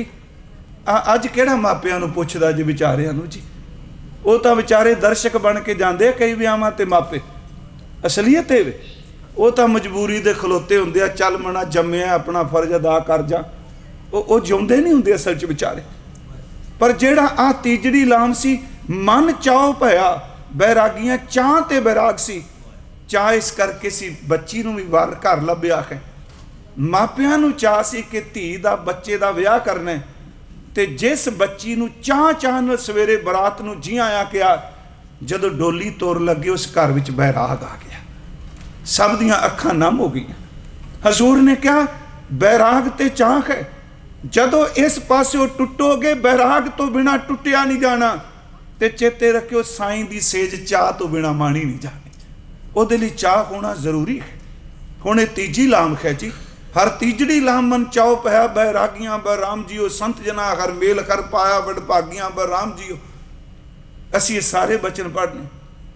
ਅੱਜ ਕਿਹੜਾ ਮਾਪਿਆਂ ਨੂੰ ਪੁੱਛਦਾ ਜੀ ਵਿਚਾਰਿਆਂ ਨੂੰ ਜੀ? ਉਹ ਤਾਂ ਵਿਚਾਰੇ ਦਰਸ਼ਕ ਬਣ ਕੇ ਜਾਂਦੇ ਕਈ ਵਿਆਹਾਂ ਤੇ ਮਾਪੇ। ਅਸਲੀਅਤ ਇਹ ਵੇ, ਉਹ ਤਾਂ ਮਜਬੂਰੀ ਦੇ ਖਲੋਤੇ ਹੁੰਦੇ ਆ, ਚੱਲ ਮਣਾ ਜੰਮਿਆ ਆਪਣਾ ਫਰਜ਼ ਅਦਾ ਕਰ ਜਾ। ਉਹ ਉਹ ਜਿਉਂਦੇ ਨਹੀਂ ਹੁੰਦੇ ਅਸਲ 'ਚ ਵਿਚਾਰੇ। पर जेड़ा आ तीजड़ी लाम सी मन चाओ भया बैरागियां चाह ते बैराग सी। चाह इस करके सी बच्ची नूं भी वार घर लभ्या है, मापियां नूं चाह सी कि धी दा बच्चे दा विआह करना है। ते जिस बच्ची नूं चाह चाह नाल सवेरे बरात नूं जी आया किया, जदों डोली तोर लगे उस घर विच बैराग आ गया, सब दियां अखां नम हो गईयां। हजूर ने कहा बैराग ते चाह है, जदों इस पासों टुटोगे बैराग तो बिना टुटिया नहीं जाना। ते चेते रखियो साईं दी सेज चाह तो बिना माणी नहीं जानी, उहदे लई चाह होना जरूरी है। हुण इह तीजी लाम है जी, हर तीजड़ी लाम मन चाओ पया बैरागियां बर राम जियो, संत जना हर मेल कर पाया वडभागियां बर राम जियो। असीं ये सारे बचन पढ़ने।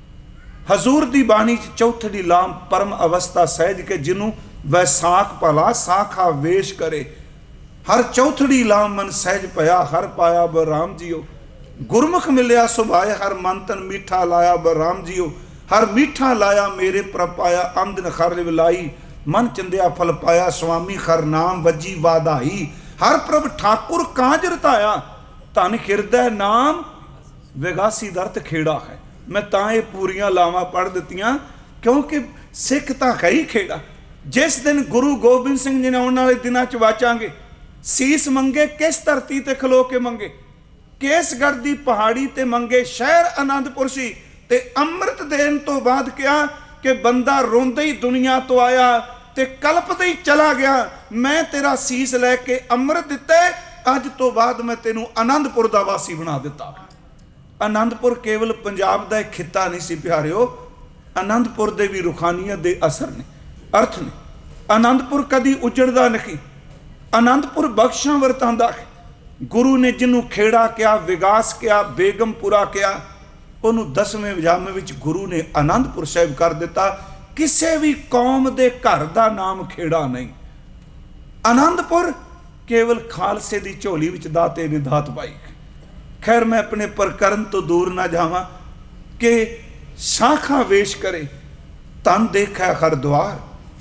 हजूर दी बाणी च चौथड़ी लाम परम अवस्था सहज के, जिन्हों वैसाख भला साखा वेश करे। हर चौथड़ी लाम मन सहज पया हर पाया बर राम जियो। गुरमुख मिलिया सुभाए हर मन तन मीठा लाया बर राम जियो। हर मीठा लाया मेरे प्रभ पाया आमदन खर विलाई। मन चंदिया फल पाया स्वामी खर नाम वजी वाधाई। हर प्रभ ठाकुर कांज रताया धन हिरदै नाम विगासी दर्थ खेड़ा है। मैं तां ये पूरियां लावां पढ़ दित्तियां क्योंकि सिख तां है ही खेड़ा। जिस दिन गुरु गोबिंद सिंह जी ने आने वाले दिनों च वाचांगे, सीस मंगे किस धरती ते खलो के मंगे, केसगढ़ दी पहाड़ी ते मंगे, शहर आनंदपुर सी। ते अमृत देन तो बाद क्या कि बंदा रोंदे ही दुनिया तो आया ते कल्पदे ही चला गया। मैं तेरा सीस लैके अमृत दिता, अज तो बाद मैं तेनू आनंदपुर दा वासी बना दिता। आनंदपुर केवल पंजाब दा एक खिता नहीं सी प्यारिओ, आनंदपुर दे भी रुखानियत दे असर ने, अर्थ ने। आनंदपुर कदी उजड़दा नहीं, आनंदपुर बख्शां वरतांदा है। गुरु ने जिन्हों खेड़ा किया, विगास किया, बेगमपुरा किया, उन्होंने दसवें वजामे विच गुरु ने आनंदपुर साहिब कर दिता। किसी भी कौम दे घर दा नाम खेड़ा नहीं। आनंदपुर केवल खालसे दी झोली विच दाते ने दात पाई। खैर मैं अपने प्रकरण तो दूर ना जावा कि शाखा वेश करे तन देखा हर द्वार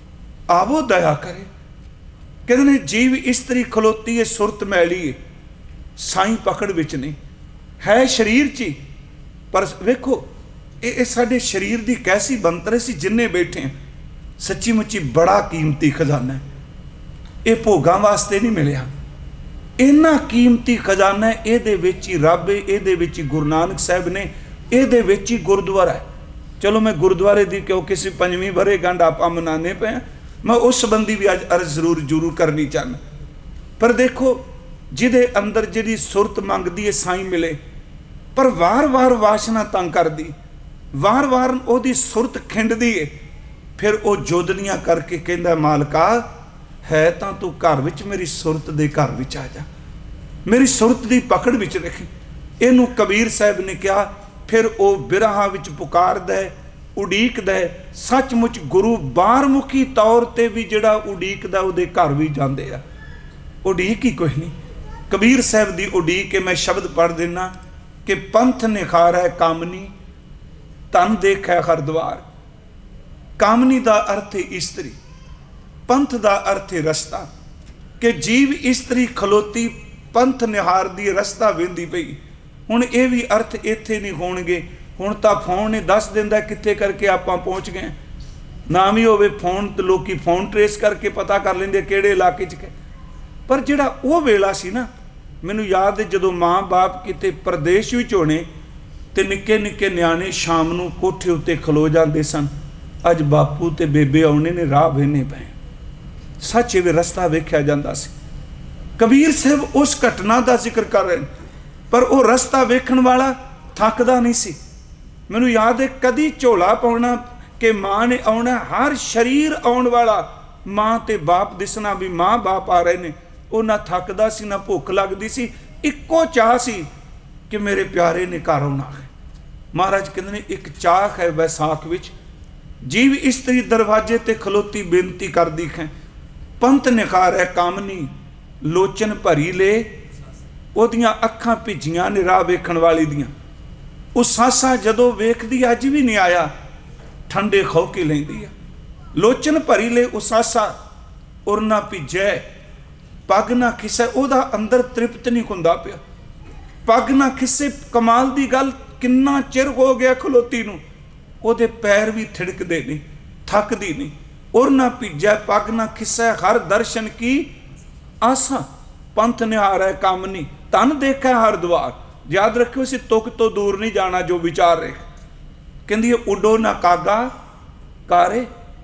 आवो दया करे। कहते जीव इस्तरी खलोती है सुरत मैली है, साईं पकड़ विच नहीं है शरीर ची। पर वेखो ये साडे शरीर दी कैसी बनतर सी, जिन्ने बैठे हैं सच्ची मुच्ची बड़ा कीमती खजाना है। ये भोगां वास्ते नहीं मिलिया, इन्ना कीमती खजाना है। इहदे विच ही रब है, इहदे विच ही गुरु नानक साहब ने, इहदे विच ही गुरुद्वारा है। चलो मैं गुरुद्वारे दी क्योंकि किसी पंजवीं बरे गंढ आप मनाने पे हैं, मैं उस संबंधी भी अज अर्ज जरूर जरूर करनी चाहना। पर देखो जिदे अंदर जिहड़ी सुरत मंगदी है साईं मिले, पर वार वार वासना तंग कर दी, वार वार ओदी सुरत खिंडदी है। फिर वो जोदनियां करके कहंदा मालका है तां तू घर विच मेरी सुरत दे घर विच आ जा, मेरी सुरत दी पकड़ विच रखी। इनू कबीर साहब ने कहा। फिर वो बिरहा विच पुकारदा है, उड़ीकदा है। सचमुच गुरु बारमुखी तौर ते भी जिहड़ा उड़ीकदा उहदे घर भी जांदे आ। उड़ीक ही कोई नहीं, कबीर साहब दी उड़ीक के मैं शब्द पढ़ देना कि पंथ निखार है कामनी तन देखा हर द्वार। कामनी दा अर्थ है इस्तरी, पंथ दा अर्थ है रस्ता। कि जीव इस्तरी खलोती पंथ निहार दी रस्ता वेंदी पई। हुण ये भी अर्थ इत्थे नहीं होणगे। हुण तां फोन ने दस दिंदा कित्थे करके आपां पहुँच गए। नाम ही होवे फोन ते लोकी फोन ट्रेस करके पता कर लेंदे किहड़े इलाके च। पर जिहड़ा वो वेला सी ना, मैनूं याद है जदों माँ बाप किते प्रदेश विच होणे ते निक्के निक्के न्याणे शाम नूं कोठे उत्ते खलो जांदे सन। अज बापू ते बेबे आउणे ने राह वेने पए। सच इह रस्ता वेख्या जांदा सी। कबीर साहब उस घटना का जिक्र कर रहे हैं, पर वो रस्ता वेखण वाला थकदा नहीं सी। मैनूं याद है कदी झोला पाउणा कि माँ ने आउणा, हर शरीर आउण वाला माँ ते बाप दिसना भी माँ बाप आ रहे ने। वो ना थकदा सी ना भुख लगदी सी, इक्को चाह सी कि मेरे प्यारे ने घर आउणा है। महाराज कहंदे ने एक चाह है वैसाख विच, जीव इस्तरी दरवाजे ते खलोती बेनती करदी है। पंथ निखार है कामनी लोचन भरी ले, ओदियां अखां भिजियां ने राह वेखण वाली दियां। उसासा जदों वेखदी अज भी नहीं आया, ठंडे खो के लैंदी है। लोचन भरी ले उसासा उर ना भिजै, पग ना खिसै। ओदा अंदर तृप्त नहीं हुंदा पिया। पग ना खिसे, कमाल दी गल, किन्ना चिर हो गया खलोती नूं, ओहदे पैर भी थिड़कदे नहीं, थकदी नहीं। और ना भिजै पग ना खिसै, हर दर्शन की आसा, पंथ निहार है काम नहीं, तन देखा हर द्वार। याद रखियो, इस तुक तो दूर नहीं जाना जो विचार रहे। कहंदी उडो ना कागा कारे,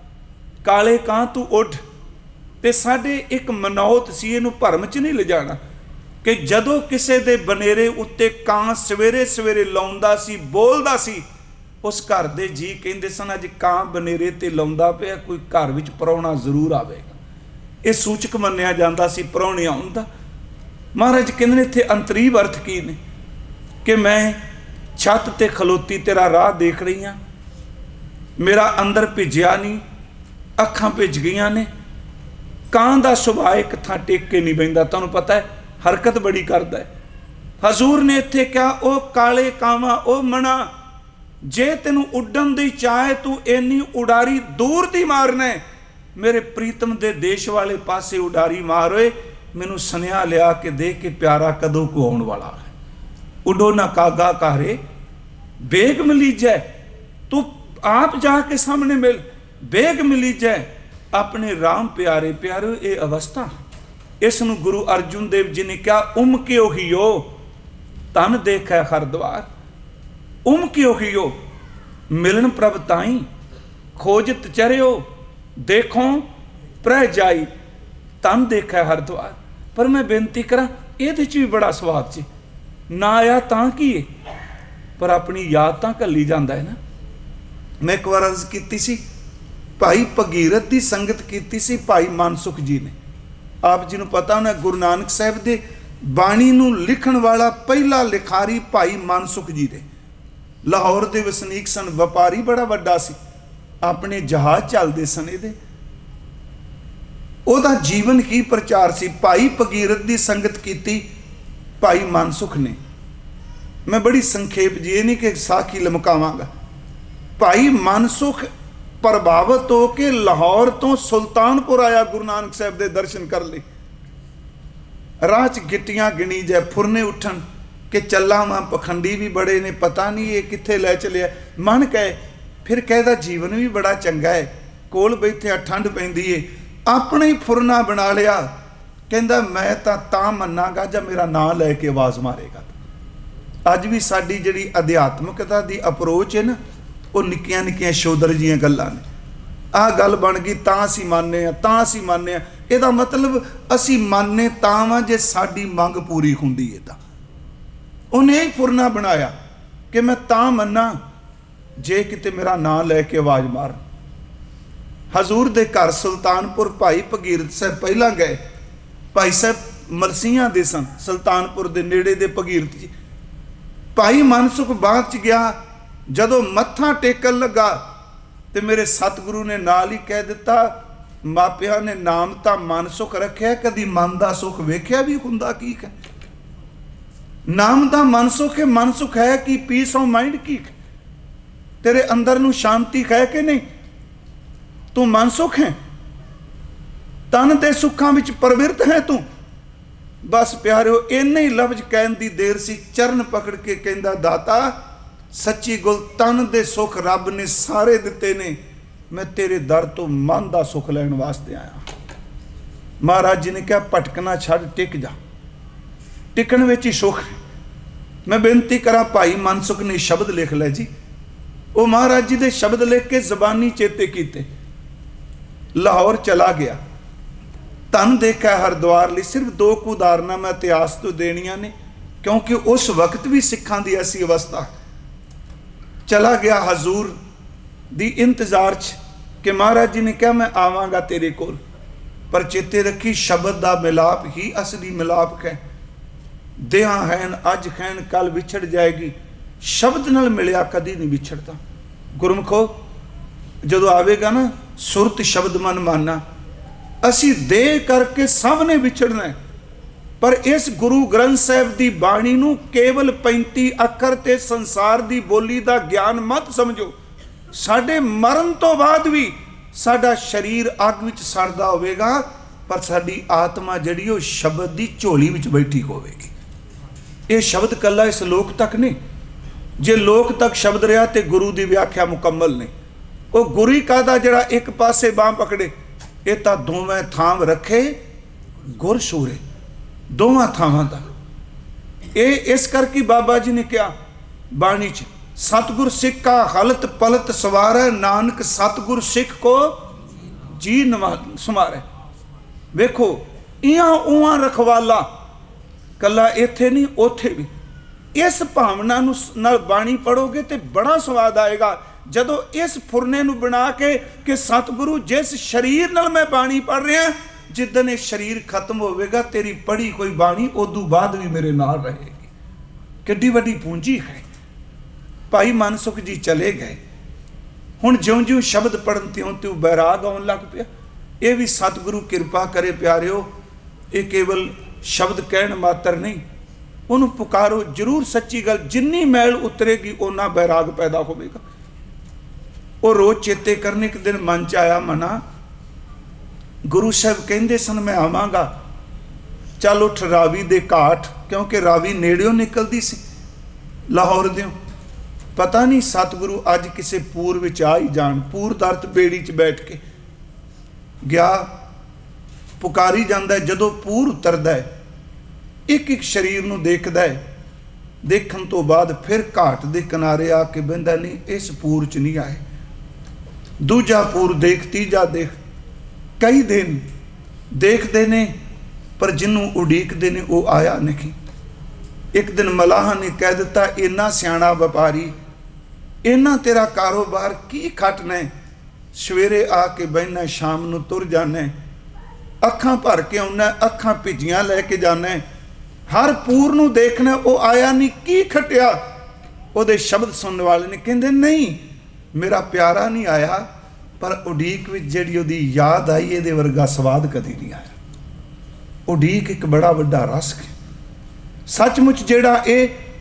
काले कां तू उड। ते साडे एक मनौत सी, इहनूं भरम च नहीं ले जाना, कि जदों किसे दे बनेरे उत्ते कां सवेरे सवेरे लाउंदा सी, बोलदा सी, उस घर दे जी कहंदे सन अज कां बनेरे ते लाउंदा पिया, कोई घर विच प्राहुणा जरूर आवेगा। ये सूचक मन्निया जांदा सी प्राहुणे आउण दा। महाराज कहंदे इत्थे अंतरीव अर्थ की ने, कि मैं छत ते खलोती तेरा राह देख रही हाँ, मेरा अंदर भिजिया नहीं, अखां भिज गईयां ने। कां दा सुभाਅ एक थां टेक के नहीं बहिंदा, तुहानूं पता है हरकत बड़ी करदा है। हजूर ने इत्थे कहा, ओ काले कावां, ओ मना, जे तैनूं उड्डण दी चाहे तू इन्नी उडारी दूर दी मारना है, मेरे प्रीतम दे देश वाले पासे उडारी मार होए, मैनूं सनेहा लिया के दे के प्यारा कदों को आउण वाला है। उडो ना कागा कारे, बेग मिली जाए, तू आप जाके सामने मिल, बेग मिली जाए अपने राम प्यारे। प्यारे ये अवस्था, इसनूं गुरु अर्जुन देव जी ने क्या उम के ओहियो, तन देखै हर द्वार। उम के ओहियो, मिलन प्रभ ताई, खोजत चरियो, देखो प्रह जाई, तन देखै हर द्वार। पर मैं बेनती करा, इहदे च भी बड़ा स्वाद जी, ना आया तां की है, पर अपनी याद तां घल्ली जांदा है ना। मैं एक बार अर्ज की सी, भाई भगीरथ की संगत की सी भाई मानसुख जी ने। आप जी नूं पता होना, गुरु नानक साहब दे बाणी नूं लिखण वाला पहला लिखारी भाई मानसुख जी ने। लाहौर दे वसनीक सन, व्यापारी बड़ा वड्डा सी, अपने जहाज चलदे सन। इहदे ओहदा जीवन की प्रचार सी। भाई भगीरथ की संगत की भाई मानसुख ने। मैं बड़ी संखेप जी, नहीं कि साखी लमकावांगा। भाई मानसुख प्रभावित हो के लाहौर तो सुल्तानपुर आया गुरु नानक साहब के दर्शन कर ले। राह च गिट्टियां गिनी जाए, फुरने उठन कि चला वहां, पखंडी भी बड़े ने, पता नहीं ये कित्थे लै चलिया। मन कहे फिर कहदा जीवन भी बड़ा चंगा है, कोल बैठे ठंड पैंदी है, अपने ही फुरना बना लिया। कहंदा मैं तां तां मन्नांगा जब मेरा नाम लैके आवाज़ मारेगा। अज भी साडी जिहड़ी अध्यात्मकता की अप्रोच है ना, वो निक्कियां निक्कियां शोदर जिहियां गल्लां ने। आह गल बन गई तां असीं मानने आ, तां असीं मानने आ। इहदा मतलब असीं मानने तां वां जे साडी मंग पूरी हुंदी है। तां उन्हें ही फुरना बनाया कि मैं तां मन्ना जे किते मेरा नाम लैके आवाज़ मार। हजूर दे घर सुल्तानपुर भाई भगीरथ साहब पहला गए। भाई साहब मलसियां दे सन, सुल्तानपुर दे नेड़े दे भगीरथ जी। भाई मानसुख बाग च गया, जदों मत्था टेकन लगा तो मेरे सतगुरु ने नाल ही कह दिता, मापिया ने नाम तां मानसुख रखिया, कदी मन दा सुख वेख्या भी हुंदा की है। नाम दा मनसुख है, मनसुख है कि पीस ऑफ माइंड की तेरे अंदर नूं शांति है कि नहीं। तू मनसुख है, तन दे सुखां विच प्रवृत्त है तू। बस प्यारिओ इन्ने ही लफ्ज कहन दी देर सी, चरण पकड़ के कहंदा दाता सच्ची गुल तन दे सुख रब ने सारे दिते ने, मैं तेरे दर तो मन दा सुख लैण वास्ते आया। महाराज जी ने कहा भटकना छड़, टिक जा, टिकण विच ही सुख है। मैं बेनती करा भाई मनसुख ने शब्द लिख लै जी। वो महाराज जी दे शब्द लिख के जबानी चेते कीते, लाहौर चला गया। तन देखा हरद्वार लिए सिर्फ दो कुछ उदाहरण मैं इतिहास तो देनिया ने, क्योंकि उस वक्त भी सिखां दी ऐसी अवस्था। चला गया हजूर दी इंतजार च कि महाराज जी ने कहा मैं आवांगा तेरे कोल, पर चेते रखी शब्द दा मिलाप ही असली मिलाप है। देहा हैन अज खैन कल विछड़ जाएगी, शब्द नाल मिलिया कदी नहीं विछड़ता। गुरमुखो जदों आवेगा ना सुरत शब्द मन माना, असी दे करके सब ने विछड़ना है, पर इस गुरु ग्रंथ साहिब की बाणी नूं केवल पैंती अखर ते संसार की बोली का ज्ञान मत समझो। साडे मरण तो बाद भी साडा शरीर अग विच सड़दा होवेगा, पर साडी आत्मा जिहड़ी वो शब्द की झोली विच बैठी होवेगी। ये शब्द कला इस लोक तक नहीं, जे लोक तक शब्द रहा तो गुरु की व्याख्या मुकम्मल नहीं। वो गुरु कहता जरा एक पासे बांह पकड़े, ये तो दोवें थाव रखे गुर सूरे, दोवां थावां दा। ये इस करके बाबा जी ने क्या बाणी च सतगुर सिख का हलत पलत सवारै, नानक सतगुर सिख को जी नवा संवारै। वेखो इयां उवां रखवाला कला इत्थे नहीं उथे भी। इस भावना नूं नाल बाणी पढ़ोगे तो बड़ा स्वाद आएगा। जदों इस फुरने नूं बना के कि सतगुरु जिस शरीर नाल मैं बाणी पढ़ रहा, जिदन ये शरीर खत्म होवेगा तेरी पढ़ी कोई बाणी उदों बाद भी मेरे नाल रहेगी। किड्डी वड्डी पूंजी है। भाई मनसुख जी चले गए, हुण ज्यों ज्यों शब्द पढ़न त्यों त्यों बैराग आउण लग पिया। ये भी सतगुरु किरपा करे प्यारिओ, ये केवल शब्द कहण मात्र नहीं, उन्होंने पुकारो जरूर। सच्ची गल जिन्नी मैल उतरेगी उन्ना बैराग पैदा होगा। वो रोज चेते करने एक दिन मन च आया, मना गुरु साहब कहते सन मैं आवांगा, चल उठ रावी दे घाट, क्योंकि रावी नेड़ियों निकलती सी लाहौर दियों। पता नहीं सतगुरु अज किसी पूर विच आ ही जान। पूर दर्त बेड़ी च बैठ के गया, पुकारी जांदा है। जदों पूर उतरदा है एक एक शरीर नूं देखदा है, देखण तो बाद फिर घाट दे किनारे आके बहिंदा, नहीं इस पूर च नहीं आए। दूजा पूर देख, तीजा देख, कई दिन देखते ने पर जिन्हों उड़ीकते ने वो आया नहीं। एक दिन मलाह ने कह दिता, इन्ना सियाणा व्यापारी, इन्ना तेरा कारोबार की खटना है, सवेरे आके बहना शाम नूं तुर जाना, अखां भर के आना, अखां भिजियां लैके जाना, हर पूर नूं देखना, वो आया नहीं, की खटिया? वो शब्द सुनने वाले ने कहते नहीं मेरा प्यारा नहीं आया, पर उड़ीक विच जिहड़ी उहदी याद आई इहदे वर्गा स्वाद कदी नहीं आया। उड़ीक एक बड़ा वड्डा रस है। सचमुच जिहड़ा ये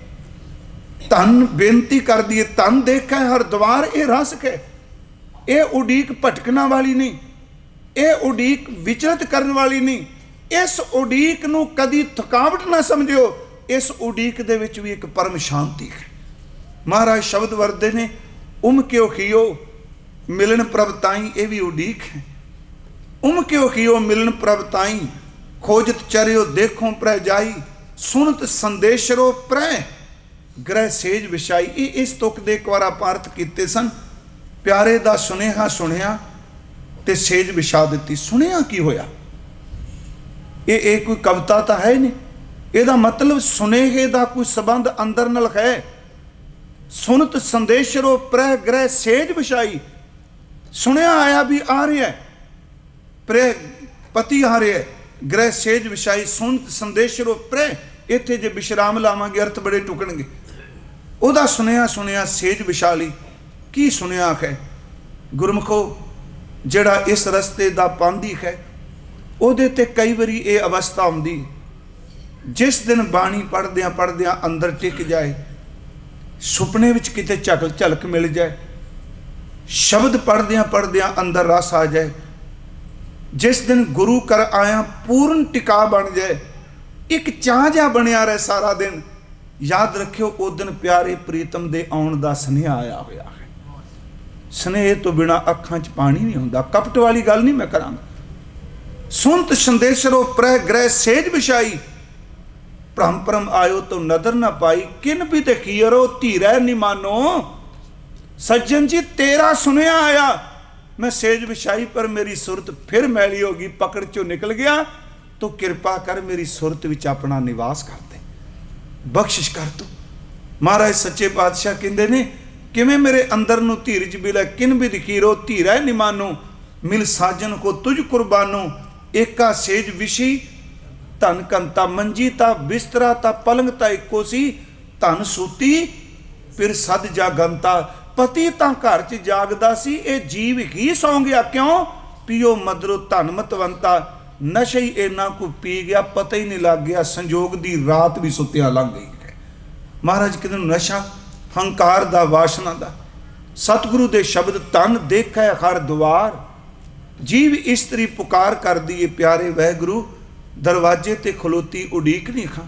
धन बेनती कर दी, धन देखा हर द्वार, ये रस है। ये उड़ीक भटकना वाली नहीं, ये उड़ीक विचलित करने वाली नहीं। इस उड़ीक नूं कदी थकावट ना समझियो, इस उड़ीक दे विच भी एक परम शांति है। महाराज शब्द वरदे ने, उम क्यों खियो मिलन प्रभ ताई, ये भी उड़ीक है। उम क्यों खियो मिलन प्रभ ताई, खोजत चरियो देखो प्र जाई, सुनत संदेशरो प्र ग्रह सेज विछाई। ये इस तुक दे एक बार आपां अर्थ कीते सन। प्यारे दा सुनेहा सुनिया ते सेज विछा दित्ती। सुनिया की होया? ये एक कोई कविता तो है नहीं, ਇਹਦਾ मतलब सुनेहे दा कोई संबंध अंदर नाल है। सुनत संदेशरो प्रह ग्रह सेज विछाई, सुनिया आया भी आ रहा है, प्रह पति आ रहा है, ग्रह सेज विछाई, सुनत संदेशरो प्रह। इत्थे जे विश्राम लावांगे अर्थ बड़े टुकणगे। ਉਹਦਾ सुनिया सुनिया सेज विछा ली। की सुनिया है? गुरमुखो ਜਿਹੜਾ इस रस्ते ਦਾ ਪਾਂਦੀ है, ਉਹਦੇ ਤੇ कई वारी ये अवस्था आउंदी, जिस दिन बाणी पढ़द्या पढ़द्या अंदर टिक जाए, सुपने विच किते झकल झलक मिल जाए, शब्द पढ़द्या पढ़द्या अंदर रस आ जाए, जिस दिन गुरु कर आया पूर्ण टिका बन जाए, एक चाह जा बनया रहे सारा दिन, याद रखियो उस दिन प्यारे प्रीतम दे आउण दा स्नेह आया होया है। स्नेह तो बिना अखां च पानी नहीं हुंदा। कपट वाली गल नहीं मैं करांगा। सुनत संदेशरो प्रह ग्रह सेज विछाई, भ्रम भ्रम आयो तो नदर ना पाई, किन भी ते खीरो धीरै नहीं मानो। सज्जन जी तेरा सुनिया आया, मैं सेज विछाई पर मेरी सुरत फिर मैली होगी, पकड़ चो निकल गया, तो कृपा कर मेरी सुरत विच अपना निवास कर दे, बख्शिश कर तू। महाराज सच्चे पातशाह कहते ने, किवें मेरे अंदर नूं धीरज मिले, किन भी खीरो धीरै नहीं मानो, मिल साजन को तुझ कुर्बानो, एका सेज विशी धन कंता, मंजी ता बिस्तरा ता पलंग ता इको सी, धन सूती फिर सद जागंता। पति तां घर च जागदा सी, ये जीव ही सौ गया, क्यों? पियो मदरो धन मतवंता, नशा ही इन्ना को पी गया, पता ही नहीं लग गया, संजोग दी रात भी सुत्या लंघ गई है। महाराज कहते नशा हंकार दा वासना दा। सतगुरु दे शब्द तन देखै हर द्वार, जीव इस्तरी पुकार कर दी, प्यारे वैगुरु दरवाजे ते खलोती उड़ीक नहीं खां।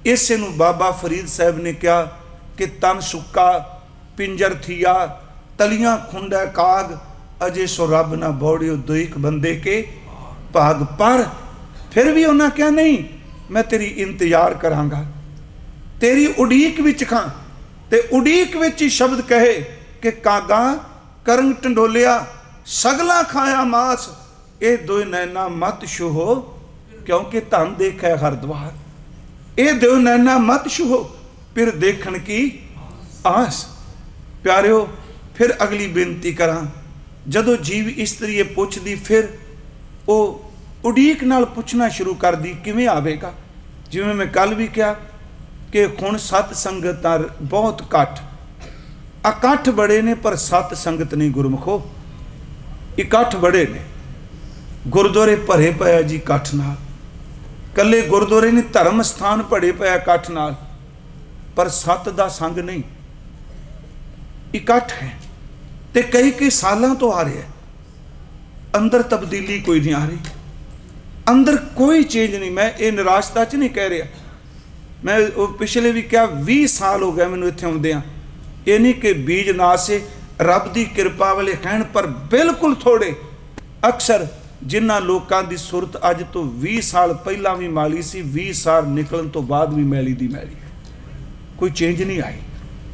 इसे नूं बाबा फरीद साहब ने कहा कि तन सुक्का पिंजर थिया तलियां खुंडै काग अजे सो रब ना बौड़ियो दुख बंदे के भाग। पर फिर भी उन्हें कहा नहीं, मैं तेरी इंतजार करांगा, तेरी उड़ीक विच खां। ते उड़ीक विच ही शब्द कहे कि कागा करंग टंडोलिया सगला खाया मास, ए दो नैना मत छूहो क्योंकि धन देखा हर द्वार। ए दो नैना मत छूहो फिर देखण की आस। प्यारिओ फिर अगली बेनती करा, जदों जीव इस्तरी ये पुछदी फिर वो उड़ीक नाल पुछना शुरू कर दी किवें आवेगा। जिवें मैं कल भी कहा कि हुण सत संगत बहुत घट, इकट्ठ बड़े ने पर सत संगत नहीं गुरमुखो। इकट्ठ बड़े ने, गुरुद्वारे भरे पे जी इकट्ठ नाल, कल्ले गुरुद्वारे ने धर्म स्थान भरे पे इकट्ठ नाल, पर सत दा संग नहीं। इकट्ठ है ते कई कई सालों तो आ रहे हैं, अंदर तब्दीली कोई नहीं आ रही, अंदर कोई चेंज नहीं। मैं ये निराशता च नहीं कह रहा, मैं वो पिछले भी क्या भी साल हो गए मैनू इत्थे आउंदियां। ये नहीं कि बीज ना से रब की कृपा वाले कहण, पर बिल्कुल थोड़े अक्सर जिन्हां लोकां दी सुरत अज तो भी साल पहला भी माली सी, भी साल निकलन तो बाद भी मैली दी मैली, कोई चेंज नहीं आई।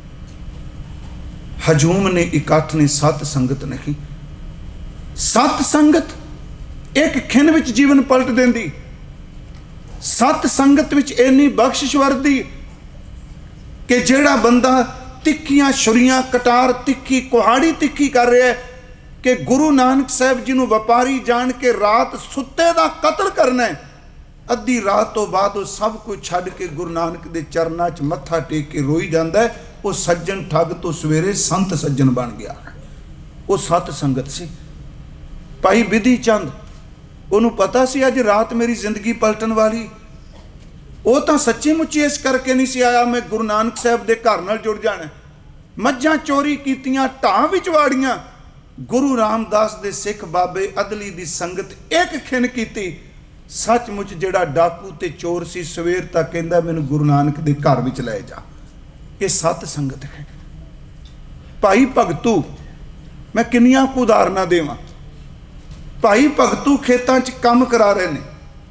हजूम ने इकट्ठ ने सत संगत नहीं। सत संगत एक खिन विच जीवन पलट देंदी। सत संगत विच इन्नी बख्शिश वरदी कि जेड़ा बंदा तिखियां छुरियां कटार तिखी कुहाड़ी तिखी कर रहा है कि गुरु नानक साहब जी नूं व्यापारी जान के रात सुत्ते दा कतल करना है, अद्धी रात तो बाद वो सब कुछ छड्ड के गुरु नानक दे चरनां च मत्था टेक के रोई जांदा है। वो सज्जन ठग तो सवेरे संत सज्जन बन गया। वो सत संगत सी। भाई विधि चंद उन्होंने पता सी अज रात मेरी जिंदगी पलटन वाली। वो तो सच्ची मुच्ची इस करके नहीं सी आया मैं गुरु नानक साहब के घर नाल जुड़ जाना। मझां चोरी कीतियां, ढां विच वाड़ियां, गुरु रामदास दे सिख बाबे अदली दी संगत एक खिन कीती। सचमुच जिहड़ा डाकू ते चोर सी सवेर तक कहंदा मैनूं गुरु नानक दे घर विच लै जा। ये सत संगत है। भाई भगतू मैं किन्नियां कु उदाहरणां देवां। भाई भगतू खेतां च काम करा रहे ने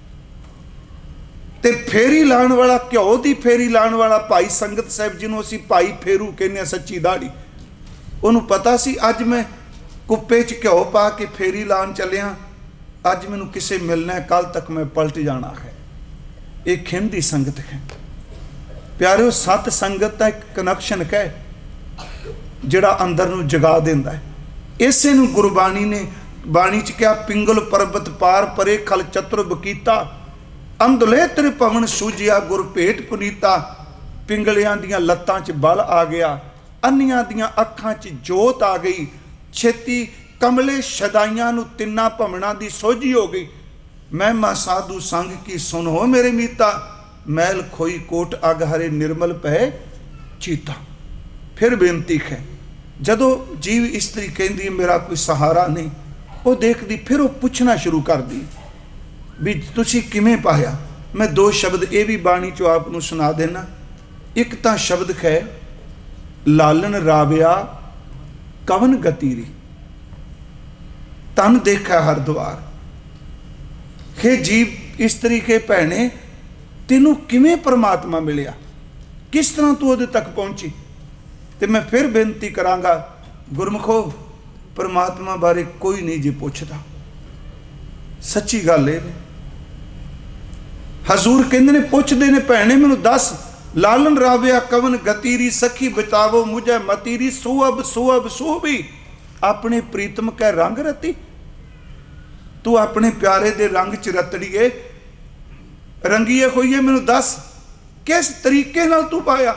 ते फेरी लाण वाला घ्यो दी फेरी लाण वाला भाई संगत साहब जिन्हों असीं भाई फेरू कहने सच्ची दाढ़ी, उन्होंने पता सी अज मैं कुप्पे च घ्यो पा के फेरी लाण चलिया, अज मैनूं किसे मिलना है, कल तक मैं पलट जाना है। ये खिन दी संगत है। प्यारिओ सत संगत का एक कनैक्शन है जिहड़ा अंदर नूं जगा देंदा है। इसे नूं गुरबाणी ने बाणी च क्या पिंगल पर्बत पार परे खल चतुर बकीता, अंधले तेरे पवन सूझिया गुर भेट पुनीता। पिंगलियां दियां लत्तां च बल आ गया, अन्नियां दियां अखां च जोत आ गई, छेती कमले शदाइयां नूं तिन्ना भमणा दी सोझी हो गई। महिमा साधु संग की सुन हो मेरे मीता, मैल खोई कोट अग हरे निर्मल पै चीता। फिर बेनती है, जदों जीव इस्तरी कहती मेरा कोई सहारा नहीं, वो देखती फिर वो पूछना शुरू कर दी भी तुसी किवें पाया। मैं दो शब्द ये भी बाणी चो आप नूं सुना देना। एक तो शब्द है लालन राविया कवन गतीरी, तन देखा हर द्वार। हे जीव इस्तरी के भैने तेनू किवें परमात्मा मिलिया, किस तरह तू उहदे तक पहुंची। तो मैं फिर बेनती करांगा गुरमुखो परमात्मा बारे कोई नहीं जी पुछदा। सच्ची गल है। हजूर कहंदे ने पुछदे ने भैने मैनू दस लालन राविया कवन गतीरी, सखी बचावो मुझे मतीरी, सुअब सुअब सुहबी अपने प्रीतम कै रंग रती। तू अपने प्यारे दे रंग च रतड़िए रंगीए होइए, मैनू दस किस तरीके नाल तू पाया।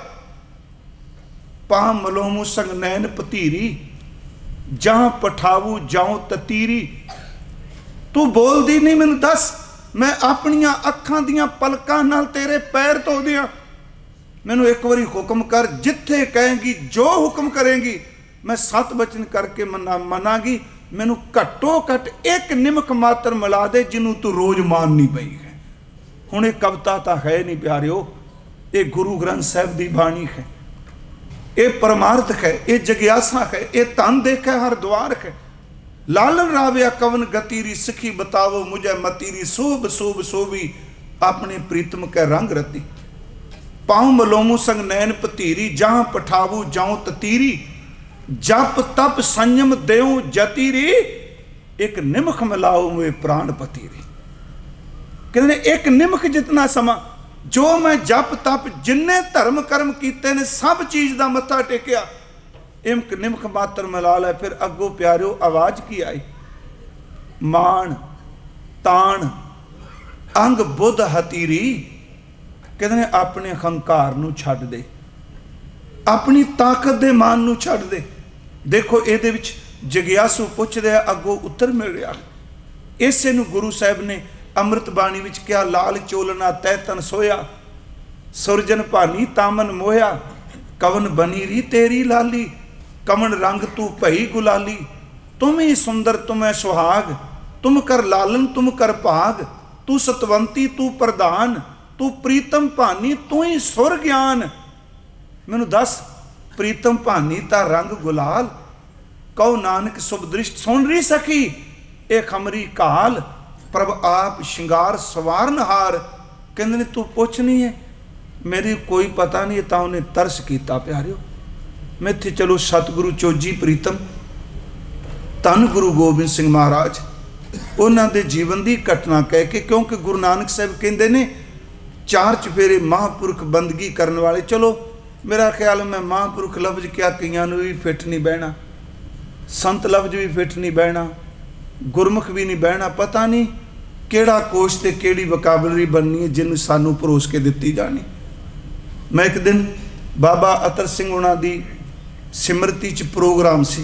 पां मलोमू संग नैन पतीरी, जहां पठावू जाऊं ततीरी। तू बोलदी नहीं, मैनू दस मैं अपनियां अखां दियां पलकां नाल तेरे पैर धो दियां। मैनू एक बारी हुक्म कर, जिथे कहेंगी जो हुक्म करेंगी मैं सत बचन करके मना मनागी। मैनू घट्टो घट एक निमक मात्र मिला दे जिन्हों तू रोज माननी पई है। हुण ये कविता तो है नहीं प्यारिओ, ये गुरु ग्रंथ साहिब की बाणी है, ये परमार्थ है, ये जग्यासा है, ये धन देख है हर द्वार है। लालन राव्या कवन गतीरी सिखी बतावो मुझे मतीरी शोभ शोभ शोभी अपने प्रीतम के रंग रती। पाऊं मलोमू संग नैन पतीरी जहां पठावू जाऊं ततीरी जप तप संयम देऊं जतीरी एक निमख मिलाओ वे प्राण पतीरी। कहते एक निमख जितना समा जो मैं जप तप जिन्ने धर्म कर्म कीते ने सब चीज का मत्था टेकिया इमक निमख मात्र मिला लै। फिर अगों प्यारिओ आवाज की आई, मान तान अंग बुध हतीरी। कहते अपने अहंकार नूं छड्ड दे, अपनी ताकत दे मान नूं छड्ड दे। देखो ये जग्यासू पुछदे अगों उत्तर मिल रहा। इसे नूं गुरु साहब ने अमृत बाणी विच कहा, लाल चोलना तै तन सोया सुरजन भानी तामन मोया कवन बनी री तेरी लाली कवन रंग तू भई गुलाली। तुम ही सुंदर तुम्हें सुहाग तुम कर लालन तुम कर भाग तू सतवंती तू प्रधान तू प्रीतम भानी तू ही सुर ज्ञान। मैनू दस प्रीतम भानी ता रंग गुलाल कहो नानक शुभ दृष्ट सुन रही सकी ए खमरी काल प्रभ आप शिंगार सवारनहार। कहते तू पुछ नहीं है मेरी कोई पता नहीं तो उन्हें तरस किया। प्यारिओ मैं इत्थे चलो सतगुरु चोजी प्रीतम धन गुरु गोबिंद सिंह महाराज उन्होंने दे जीवन की घटना कह के, क्योंकि गुरु नानक साहब कहते ने चार चफेरे महापुरख बंदगी करने वाले। चलो मेरा ख्याल मैं महापुरख लफ्ज क्या कईयां नूं भी फिट नहीं बहना, संत लफ्ज भी फिट नहीं बहना, गुरमुख भी नहीं बहना। पता नहीं केड़ा कोश ते केड़ी वकाबलरी बननी है जिन्होंने सानू परोस के दिती जानी। मैं एक दिन बाबा अतर सिंह उन्हां दी सिमरती च प्रोग्राम सी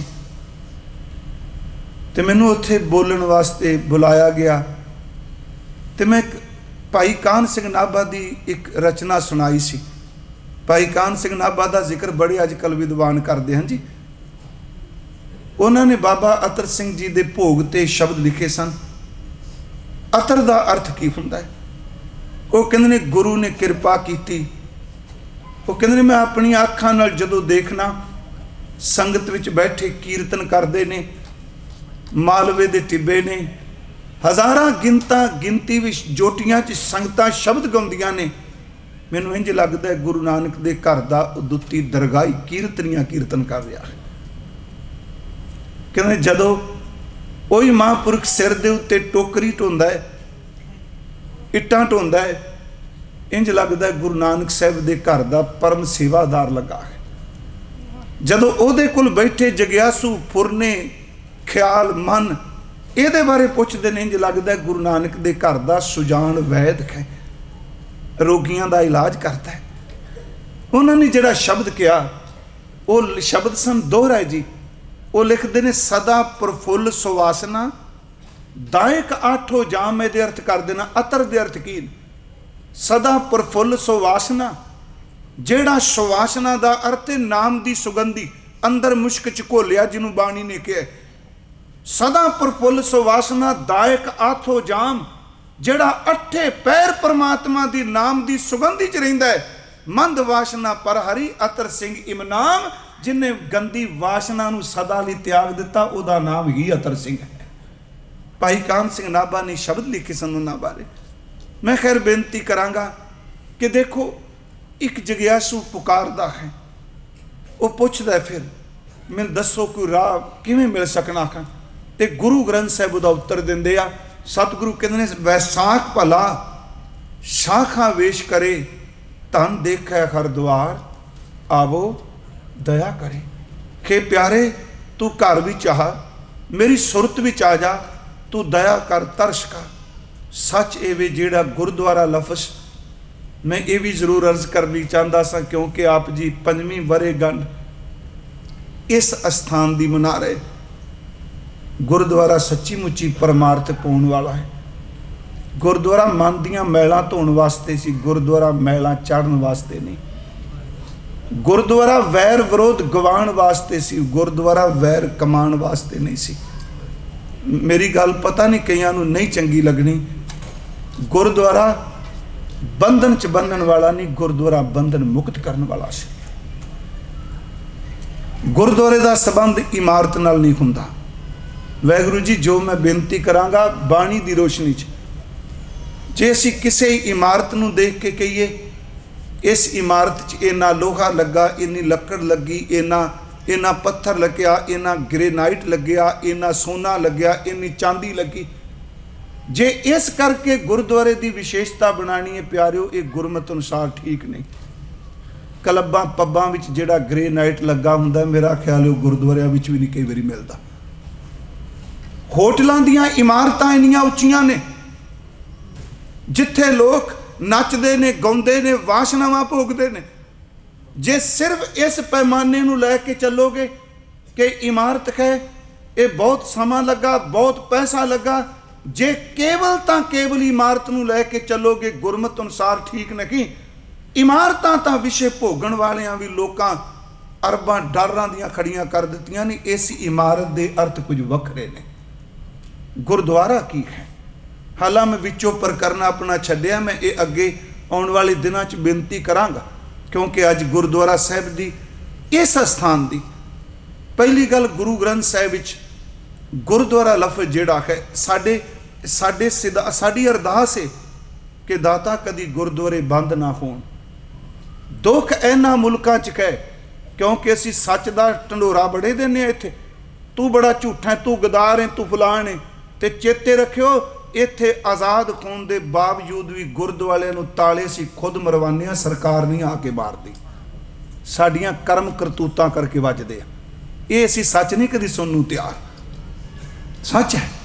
ते मैनू उत्थे बोलण वास्ते बुलाया गया ते मैं भाई कान सिंह नाभा दी एक रचना सुनाई सी। भाई कान सिंह नाभा दा जिक्र बड़े अजकल विद्वान करते हैं जी। उन्होंने बाबा अतर सिंह जी दे भोग ते शब्द लिखे सन। अतर दा अर्थ की हुंदा है? वो कहंदे ने गुरु ने कृपा की। वो कहंदे ने मैं अपनी आँखां नाल जदों देखना संगत विच बैठे कीर्तन करते ने, मालवे दे टिब्बे ने, हज़ारां गिनता गिनती विच जोटियां च संगतां शब्द गाउंदियां ने। मैनूं इंज लगदा है गुरु नानक दे घर दा उदुत्ती दरगाही कीर्तनियां कीर्तन कर रहा है। कहंदे जदों कोई महापुरख सिर दे उत्ते टोकरी ढोंदा है, इट्टां ढोंदा है, इंज लगदा है गुरु नानक साहब दे घर दा परम सेवादार लगा है। जदों उहदे कोल बैठे जग्यासू फुरने ख्याल मन इहदे बारे पुछदे ने, इंज लगदा है गुरु नानक दे घर दा सुजान वैद है, रोगियां दा इलाज करता है। उन्होंने जिहड़ा शब्द कहा वो शब्द सन दोहरा है जी। वो लिखते हैं सदा प्रफुल्ल सुवासना दायक आठो जाम। ये अर्थ कर देना अतर दे अर्थ की सदा प्रफुल्ल सुवासना, जेड़ा सुवासना का अर्थ है नाम की सुगंधी अंदर मुश्क च घोलिया जिन्हों बाणी ने कहा। सदा प्रफुल्ल सुवासना दायक आठो जाम, जेड़ा अठे पैर परमात्मा की नाम की सुगंधी च रहिंदा है। मंद वासना पर हरी अतर सिंह इमनाम, जिन्हें गंदी वासना नूं सदा लई त्याग दिता उहदा नाम ही अतर सिंह है। भाई कान सिंह नाभा ने शब्द लिखे सन उन्हां बारे। मैं खैर बेनती करांगा कि देखो एक जग्यासू पुकारदा है, वो पुछदा है फिर मैनूं दसो कोई राह किवें मिल सकना है। ते गुरु ग्रंथ साहिब उहदा उत्तर दिंदे आ। सतगुरु कहंदे ने वैसाख भला शाखा वेश करे धन देखै हर द्वार आवो दया करे। खे प्यारे तू घर भी चाह मेरी सुरत भी आ जा, तू दया कर तरस कर। सच एवे जेड़ा गुरुद्वारा लफज मैं ये भी जरूर अर्ज करनी चाहता सा, क्योंकि आप जी पंजवीं वरेगंढ इस अस्थान की मना रहे। गुरुद्वारा सच्ची मुच्ची परमार्थ पाने वाला है। गुरुद्वारा मन दियां मैलां धोण वास्ते सी, गुरुद्वारा मैलां चाढ़न वास्ते नहीं। गुरुद्वारा वैर विरोध गवाण वास्ते सी, गुरुद्वारा वैर कमान वास्ते नहीं सी। मेरी गल पता नहीं कईयां नूं नहीं चंगी लगनी। गुरुद्वारा बंधन च बन्नण वाला नहीं, गुरुद्वारा बंधन मुक्त करने वाला सी। गुरुद्वारे का संबंध इमारत नाल नहीं हुंदा। वाहिगुरू जी जो मैं बेनती करांगा बाणी की रोशनी च, जे असीं किसी इमारत नूं देख के कहिए इस इमारत च इन्ना लोहा लगा, इन्नी लकड़ लगी, इन्ना इन्ना पत्थर लग्या, इन्ना ग्रेनाइट लग्या, इन्ना सोना लग्या, इन्नी चांदी लगी, जे इस करके गुरुद्वारे की विशेषता बनानी है प्यारिओ, ये गुरमत अनुसार ठीक नहीं। क्लबां पब्बां विच जिहड़ा ग्रेनाइट लगा हुंदा, मेरा ख्याल है गुरुद्वारियां विच भी नहीं कई वारी मिलता। होटलों दीयां इमारतां इन्नियां उच्चियां ने जिथे लोग नचदे ने, गाउंदे ने, वासनावां भोगदे ने। जे सिर्फ इस पैमाने नूं लैके चलोगे कि इमारत है ये बहुत समा लगा, बहुत पैसा लगा, जे केवल तां केवल इमारत नूं लैके चलोगे गुरमत अनुसार ठीक नहीं। इमारतां तां विषय भोगण वालियां भी लोकां अरबां डॉलरां दियां खड़ियां कर दित्तियां ने। इस इमारत दे अर्थ कुछ वखरे ने। गुरुद्वारा की है, हालां मैं विचों पर करना अपना छड्डिया, मैं ये अगे आने वाले दिनों च बेनती करांगा, क्योंकि अज गुरुद्वारा साहिब दी इस स्थान दी पहली गल, गुरु ग्रंथ साहिब विच गुरुद्वारा लफज जिहड़ा है साडे साडे सिदा साडी अरदास है कि दाता कदी गुरुद्वारे बंद ना होण। दुख इन्हां मुल्कां च है क्योंकि असीं सच दा ढंडोरा बड़े देने इत्थे, तू बड़ा झूठा है, तू गदार है, तू फलाण है। ते चेते रखियो इत्थे आज़ाद होने के बावजूद भी गुरुद्वारे नूं ताले सी खुद मरवाने, सरकार नहीं आके मारदी। साडियां कर्म करतूतां करके वजदे आ। ये असीं सच नहीं कदी सुनन नूं तैयार, सच है।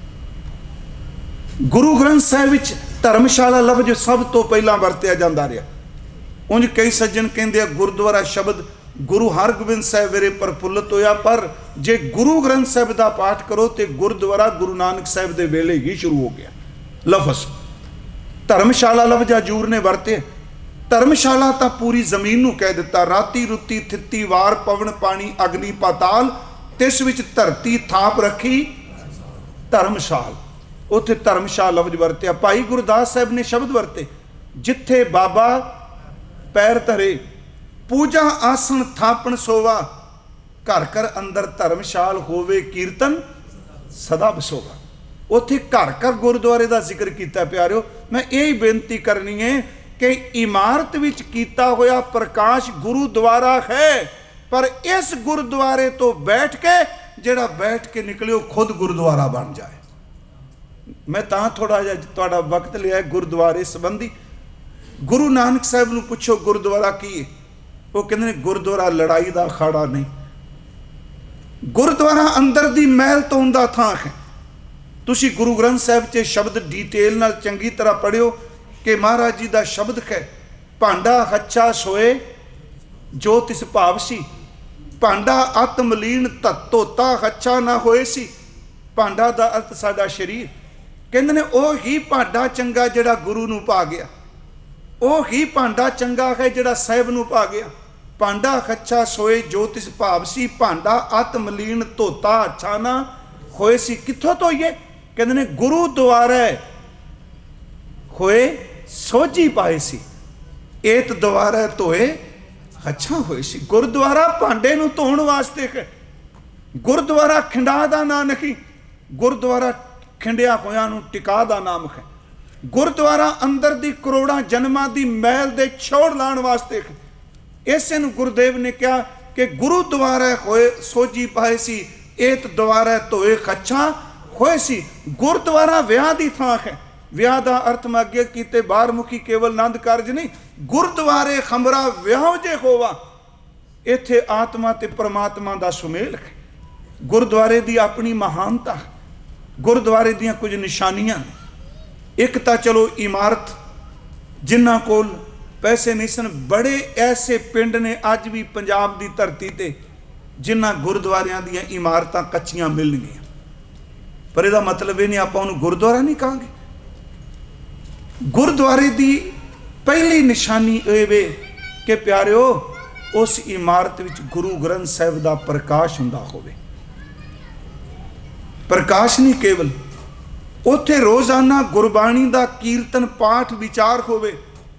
गुरु ग्रंथ साहिब विच धर्मशाला लफ्ज सब तो पहला वरतिया जाता रहा। उंज कई सज्जन कहते गुरुद्वारा शब्द गुरु हरगोबिंद साहिब वेरे प्रफुल्लित होया, पर जे गुरु ग्रंथ साहिब का पाठ करो तो गुरुद्वारा गुरु नानक साहिब के वेले ही शुरू हो गया लफज। धर्मशाला लफ्ज हजूर ने वरते। धर्मशाला तो पूरी जमीन नूं कह दिता, राती रुती थित्ती वार पवन पानी अग्नि पाताल, तिस विच धरती थाप रखी धर्मशाल। उत्थे धर्मशाल लफ्ज वरत्या। भाई गुरदास साहब ने शब्द वरते, जिथे बाबा पैर धरे पूजा आसन थापन सोवा, घर घर अंदर धर्मशाल होवे कीर्तन सदा बसोवा। उत्थे घर घर गुरुद्वारे का जिक्र किया प्यारिओ। मैं यही बेनती करनी है कि इमारत विच कीता होया प्रकाश गुरुद्वारा है, पर इस गुरुद्वारे तो बैठ के जिहड़ा बैठ के निकले खुद गुरुद्वारा बन जाए। मैं तां थोड़ा जिहा तुहाडा वक्त लिया गुरुद्वारे संबंधी। गुरु नानक साहब नूं पुछो गुरुद्वारा की है, वो कहते हैं गुरुद्वारा लड़ाई का अखाड़ा नहीं, गुरुद्वारा अंदर दी महल धोण दा थां है। तुसी गुरु ग्रंथ साहिब च शब्द डिटेल नाल चंगी तरह पढ़ियो कि महाराज जी का शब्द है, भांडा हच्छा सोए जो तिस भाव सी, भांडा आत्मलीन धोता हच्छा ना होए सी। भांडा का अर्थ साडा शरीर। कहते ने ओ ही भांडा चंगा जिहड़ा गुरु नूं पा गया, ओ ही भांडा चंगा है जिहड़ा साहिब नूं पा गया। भांडा हच्छा सोए जो तिस भाव सी, भांडा आत्मलीन धोता अच्छा ना होए सी। कित्थों धोइए? कहते ने गुरुद्वारे होए सोझी पाए सी, एत द्वारा धोए अच्छा होए सी। गुरुद्वारा भांडे नूं धोण वास्ते है, गुरुद्वारा खिंडा दा नाम नहीं, गुरुद्वारा खिंडिया होया नूं टिका दा नाम है। गुरुद्वारा अंदर दी करोड़ां जन्मां दी महल दे छोड़ लाण वास्ते है। इस नूं गुरुदेव ने कहा कि गुरुद्वारा होए सोझी पाए सी, एत द्वारा धोए खच्छा होए सी। गुरुद्वारा विआह दी थां है। विआह दा अर्थ मैं अगे कीते बाहर मुखी केवल आनंद कारज नहीं, गुरुद्वारे खमरा विआह जे होवा। इत्थे आत्मा ते परमात्मा दा सुमेल है। गुरुद्वारे दी अपनी महानता, गुरुद्वारे दियां कुछ निशानियां ने। एक तो चलो इमारत, जिन्हां कोल पैसे नहीं सन, बड़े ऐसे पिंड ने अज भी पंजाब की धरती ते जिन्हां गुरुद्वारियां दियां इमारतां कच्चियां मिलणगीਆਂ, पर इसदा मतलब ये नहीं आपां उहनूं गुरुद्वारा नहीं कहांगे। गुरुद्वारे की पहली निशानी ये वे कि प्यारिओ उस इमारत विच गुरु ग्रंथ साहिब का प्रकाश हुंदा होवे। प्रकाश नहीं केवल, ਉੱਥੇ ਰੋਜ਼ਾਨਾ ਗੁਰਬਾਣੀ ਦਾ ਕੀਰਤਨ ਪਾਠ ਵਿਚਾਰ ਹੋਵੇ,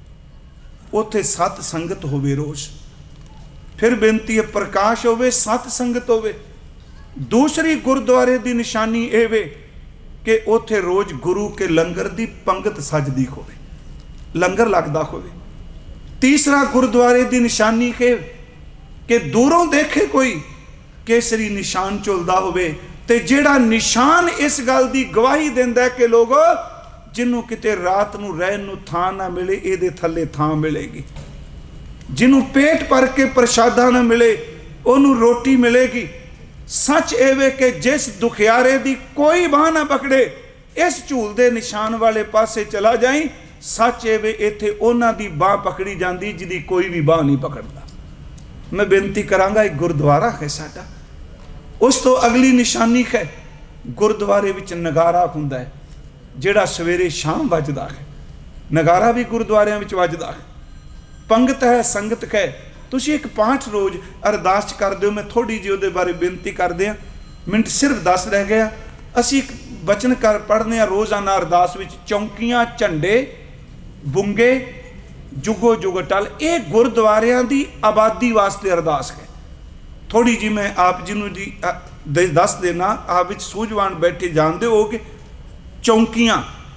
ਉੱਥੇ ਸਤ ਸੰਗਤ ਹੋਵੇ ਰੋਜ਼। ਫਿਰ ਬੇਨਤੀ ਹੈ ਪ੍ਰਕਾਸ਼ ਹੋਵੇ, ਸਤ ਸੰਗਤ ਹੋਵੇ। ਦੂਸਰੀ ਗੁਰਦੁਆਰੇ ਦੀ ਨਿਸ਼ਾਨੀ ਇਹ ਵੇ ਕਿ ਉੱਥੇ ਰੋਜ਼ ਗੁਰੂ ਕੇ ਲੰਗਰ ਦੀ ਪੰਗਤ ਸਜਦੀ ਹੋਵੇ, ਲੰਗਰ ਲੱਗਦਾ ਹੋਵੇ। ਤੀਸਰਾ ਗੁਰਦੁਆਰੇ ਦੀ ਨਿਸ਼ਾਨੀ ਕਿ ਕਿ ਦੂਰੋਂ ਦੇਖੇ ਕੋਈ ਕੇਸਰੀ ਨਿਸ਼ਾਨ ਝੁਲਦਾ ਹੋਵੇ, ਤੇ ਜਿਹੜਾ ਨਿਸ਼ਾਨ ਇਸ ਗੱਲ ਦੀ ਗਵਾਹੀ ਦਿੰਦਾ ਕਿ ਲੋਗੋ ਜਿਹਨੂੰ ਕਿਤੇ ਰਾਤ ਨੂੰ ਰਹਿਣ ਨੂੰ ਥਾਂ ਨਾ ਮਿਲੇ, ਇਹਦੇ ਥੱਲੇ ਥਾਂ ਮਿਲੇਗੀ। ਜਿਹਨੂੰ ਪੇਟ ਭਰ ਕੇ ਪ੍ਰਸ਼ਾਦਾ ਨਾ ਮਿਲੇ, ਉਹਨੂੰ ਰੋਟੀ ਮਿਲੇਗੀ। ਸੱਚ ਇਹ ਵੇ ਕਿ ਜਿਸ ਦੁਖਿਆਰੇ ਦੀ ਕੋਈ ਬਾਂਹ ਨਾ ਪਕੜੇ, ਇਸ ਝੂਲਦੇ ਨਿਸ਼ਾਨ ਵਾਲੇ ਪਾਸੇ ਚਲਾ ਜਾਈ। ਸੱਚ ਇਹ ਵੇ ਇੱਥੇ ਉਹਨਾਂ ਦੀ ਬਾਂਹ ਪਕੜੀ ਜਾਂਦੀ ਜਿਹਦੀ ਕੋਈ ਵੀ ਬਾਂਹ ਨਹੀਂ ਪਕੜਦਾ। ਮੈਂ ਬੇਨਤੀ ਕਰਾਂਗਾ, ਇੱਕ ਗੁਰਦੁਆਰਾ ਹੈ ਸਾਡਾ। ਉਸ ਤੋਂ ਅਗਲੀ ਨਿਸ਼ਾਨੀ ਹੈ ਗੁਰਦੁਆਰੇ ਵਿੱਚ ਨਗਾਰਾ ਹੁੰਦਾ ਹੈ, ਜਿਹੜਾ ਸਵੇਰੇ ਸ਼ਾਮ ਵੱਜਦਾ ਹੈ। ਨਗਾਰਾ ਵੀ ਗੁਰਦੁਆਰਿਆਂ ਵਿੱਚ ਵੱਜਦਾ ਹੈ। ਪੰਗਤ ਹੈ, ਸੰਗਤ ਹੈ। ਤੁਸੀਂ ਇੱਕ ਪਾਠ ਰੋਜ਼ ਅਰਦਾਸ 'ਚ ਕਰਦੇ ਹੋ। ਮੈਂ ਥੋੜ੍ਹੀ ਜਿਹੀ ਉਹਦੇ ਬਾਰੇ ਬੇਨਤੀ ਕਰਦੇ ਹਾਂ, ਮਿੰਟ ਸਿਰਫ ਦਸ ਰਹਿ ਗਿਆ। ਅਸੀਂ ਇੱਕ ਬਚਨ ਕਰ ਪੜ੍ਹਦੇ ਹਾਂ ਰੋਜ਼ਾਨਾ ਅਰਦਾਸ ਵਿੱਚ, ਚੌਂਕੀਆਂ ਝੰਡੇ ਬੁੰਗੇ ਜੁਗੋ ਜੁਗ ਟਲ। ਇਹ ਗੁਰਦੁਆਰਿਆਂ ਦੀ ਆਬਾਦੀ ਵਾਸਤੇ ਅਰਦਾਸ ਹੈ। ਥੋੜੀ ਜੀ मैं आप जी दी दस देना, आप विच सूझवान बैठे जानते हो कि चौंकियां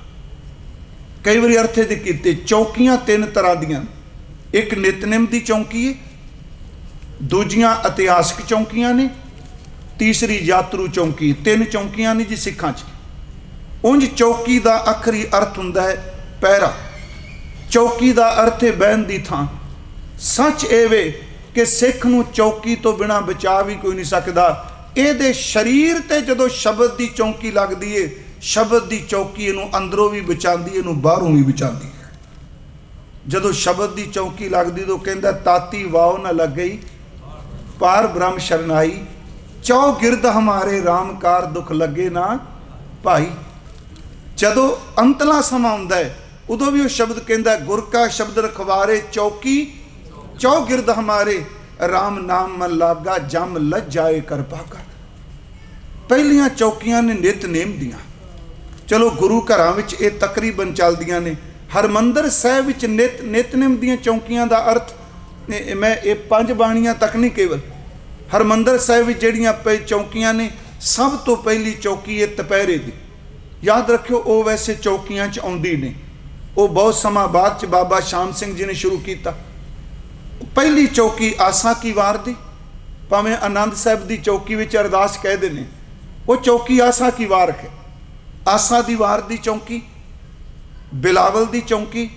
कई बार अर्थ दे कीते। चौंकियां तीन तरह दियां, एक नितनेम की चौंकी है, दूजियां इतिहासक चौंकियां ने, तीसरी यात्रू चौंकी। तीन चौंकियां ने जी सिखां च। उंज चौकी का आखरी अर्थ हुंदा है पैरा। चौकी का अर्थ है बहन की थां। सच ए वे कि सिख नूं चौकी तो बिना बचा भी कोई नहीं सकता। ये शरीर ते जदों शब्द की चौकी लगती है, शब्द की चौकी इनू अंदरों भी बचाती है, इनू बाहरों भी बचाती है। जदों शब्द की चौकी लगती तो कहता ताती वाव न लग गई पार ब्रह्म शरनाई, चौ गिरद हमारे रामकार दुख लगे ना भाई। जदों अंतला समा आउंदा है उदों भी वो शब्द कहता गुर का शब्द रखवारे चौकी, चौ गिरद हमारे राम नाम मन लागा जम लज जाए कर भागा। पहलियां चौकियां ने नितनेम दियां। चलो गुरु घरां विच ये तकरीबन चलदियां ने। हरमंदर साहिब विच नित नितनेम दियां चौकियां दा अर्थ मैं ये पंज बाणियां तक नहीं, केवल हरमंदर साहिब विच जिहड़ियां चौकियां ने, सब तो पहली चौकी है तपहरे दी। याद रखियो वो वैसे चौकियां च आउंदी ने, वो बहुत समा बाद च बाबा शाम सिंह जी ने शुरू किया। पहली चौकी आसा की वार दी, भावें आनंद साहब की चौकी विच अरदास कहते हैं, वो चौकी आसा की वार है। आसा दी वार दी चौकी, बिलावल दी चौकी,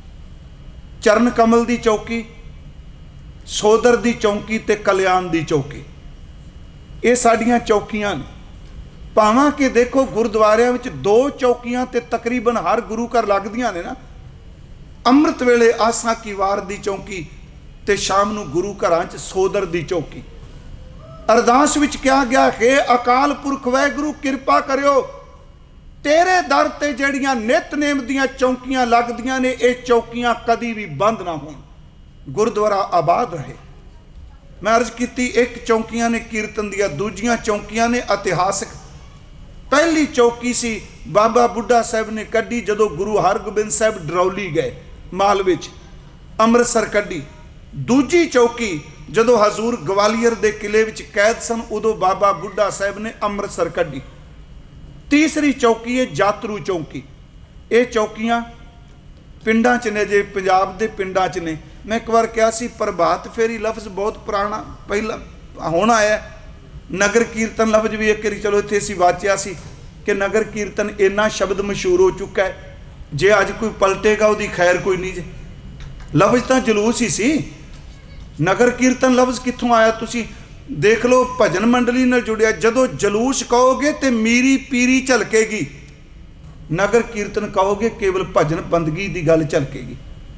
चरण कमल दी चौकी, सोदर दी चौकी ते कल्याण दी चौकी। ये साडियां चौकियां ने। भावां कि देखो गुरुद्वारियां विच दो चौकियां ते तकरीबन हर गुरु घर लगदियां ने ना। अमृत वेले आसा की वार दी चौकी ते शाम नूं गुरु घरां च सोदर दी चौकी। अरदास विच कहा गया है अकाल पुरख वाहिगुरू किरपा करियो, तेरे दर ते जड़ियां नितनेम दियां चौकियां लगदियां ने, ये चौकियां कदी भी बंद ना होण, गुरुद्वारा आबाद रहे। मैं अर्ज की एक चौकियां ने कीर्तन दिया, दूजियां चौकियां ने इतिहासक। पहली चौकी सी बाबा बुढ़ा साहब ने कड्डी जदों गुरु हरगोबिंद साहब डरौली गए मालवे च, अमृतसर कड्डी। दूजी चौकी जदों हजूर ग्वालियर के किले विच कैद सन, उदों बाबा बुढ़ा साहब ने अमृतसर कड्डी। तीसरी चौकी है जातरू चौकी। ये चौकियां पिंडां च ने, जे पंजाब के पिंडां च ने। मैं एक बार कहा सी प्रभात फेरी लफ्ज़ बहुत पुराना पहला होना है। नगर कीर्तन लफ्ज़ भी एक बार चलो इत्थे असीं वाचिया सी कि नगर कीर्तन इन्ना शब्द मशहूर हो चुका है, जे अज कोई पलटेगा उहदी खैर कोई नहीं जे। लफ्ज़ तो जलूस ही सी। नगर कीर्तन लफ्ज़ कित्थों आया? तुसीं देख लो, भजन मंडली नाल जुड़िया। जदों जलूस कहोगे तो मीरी पीरी झलकेगी, नगर कीर्तन कहोगे केवल भजन बंदगी की गल झलकेगी।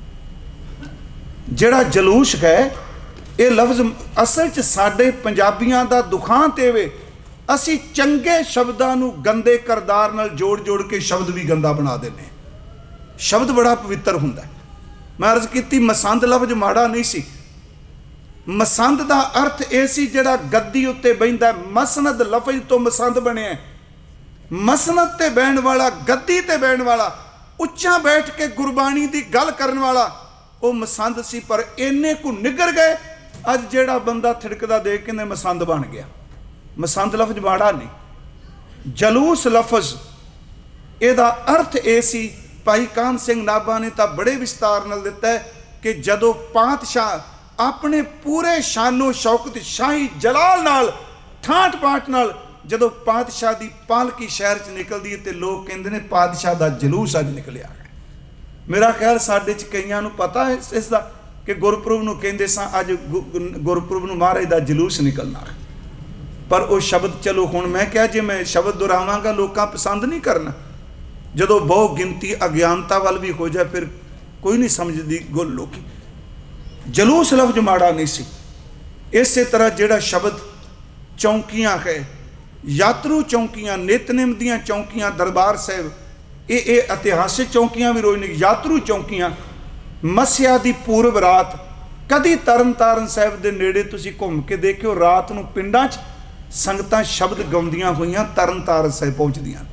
जिहड़ा जलूस है ये लफ्ज़ असल च साडे पंजाबियां दा दुखांत वे, असी चंगे शब्दां नूं गंदे करदार नाल जोड़ जोड़ के शब्द भी गंदा बना देने। शब्द बड़ा पवित्र हुंदा है। मैं अर्ज की मसंद लफ्ज़ माड़ा नहीं सी। मसंद का अर्थ यह सी जिहड़ा गद्दी उत्ते बहिंदा। मसनद लफ्ज़ तो मसंद बनिया। मसनद ते बहन वाला, गद्दी ते बहन वाला, उच्चा बैठ के गुरबाणी की गल करन वाला, वो मसंद सी। पर इन्ने को निगर गए, अज जेड़ा बंदा थिड़कदा देख के मसंद बन गया। मसंद लफ्ज माड़ा नहीं, जलूस लफ्ज इहदा अर्थ ये सी। भाई कान सिंह नाभा ने तो बड़े विस्तार नाल दिता है कि जदों पातशाह अपने पूरे शानो शौकत शाही जलाल नाल ठाट पाट नाल जदों पातशाह की पालकी शहर च निकलती है तो लोग कहते हैं पातशाह का जलूस अज निकलिया है। मेरा ख्याल साडे च कईयां नूं पता है इसका कि गुरपुरब नूं कहंदे सां अज गुरपुरब नूं महाराज का जलूस निकलना है। पर वो शब्द चलो हुण मैं क्या जे मैं शब्द दोहरावांगा लोकां पसंद नहीं करना। जदों बहुत गिनती अज्ञानता वाल भी हो जाए फिर कोई नहीं समझदी गुल लोकी। जलूस लफ्ज माड़ा नहीं सी। इस तरह जिहड़ा शब्द चौंकियां है, यात्रू चौंकियां, नितनेम दियां चौंकियां, दरबार साहिब ये ये इतिहासिक चौंकियां भी रोज ने, यात्रू चौंकियां, मस्या दी पूर्व रात। कदी तरन तारण साहिब दे नेड़े तुसीं घूम के देखियो, रात नूं पिंडां च संगतां शब्द गाउंदियां होईयां तरन तारण साहिब पहुंचदियां।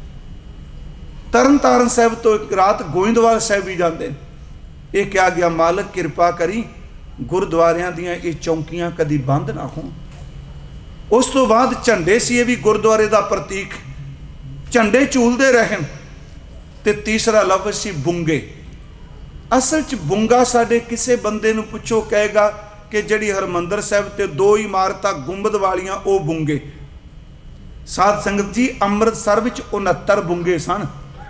तरन तारण साहिब तो एक रात गोइंदवाल साहिब भी जाते हैं। ये क्या गया, मालक किरपा करी गुरुद्वारियां दियां ये चौंकियां कदी बंद ना हो। उस तो बाद झंडे सी, ये भी गुरुद्वारे का प्रतीक, झंडे झूलते रहन। ते तीसरा लफ्ज सी बुंगे। असल च बुंगा साडे किसे बंदे नूं पुछो कहेगा कि जिहड़ी हरमंदर साहिब ते दो इमारतां गुंबद वालियां वो बुंगे। साध संगत जी अमृतसर विच उनहत्तर बुंगे सन।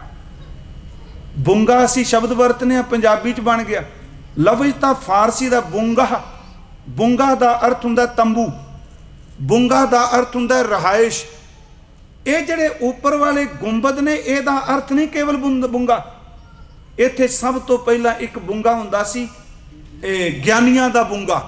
बुंगा असी शब्द वरतने पंजाबी च बन गया। लफ्ज तां फारसी का बुंगा, बुंगा का अर्थ हुंदा तंबू, बुंगा का अर्थ हुंदा रहायश। ये जिहड़े उपर वाले गुंबद ने इहदा अर्थ नहीं केवल बुंगा। इत्थे सब तो पहला एक बुंगा हुंदा सी ज्ञानियां दा बुंगा,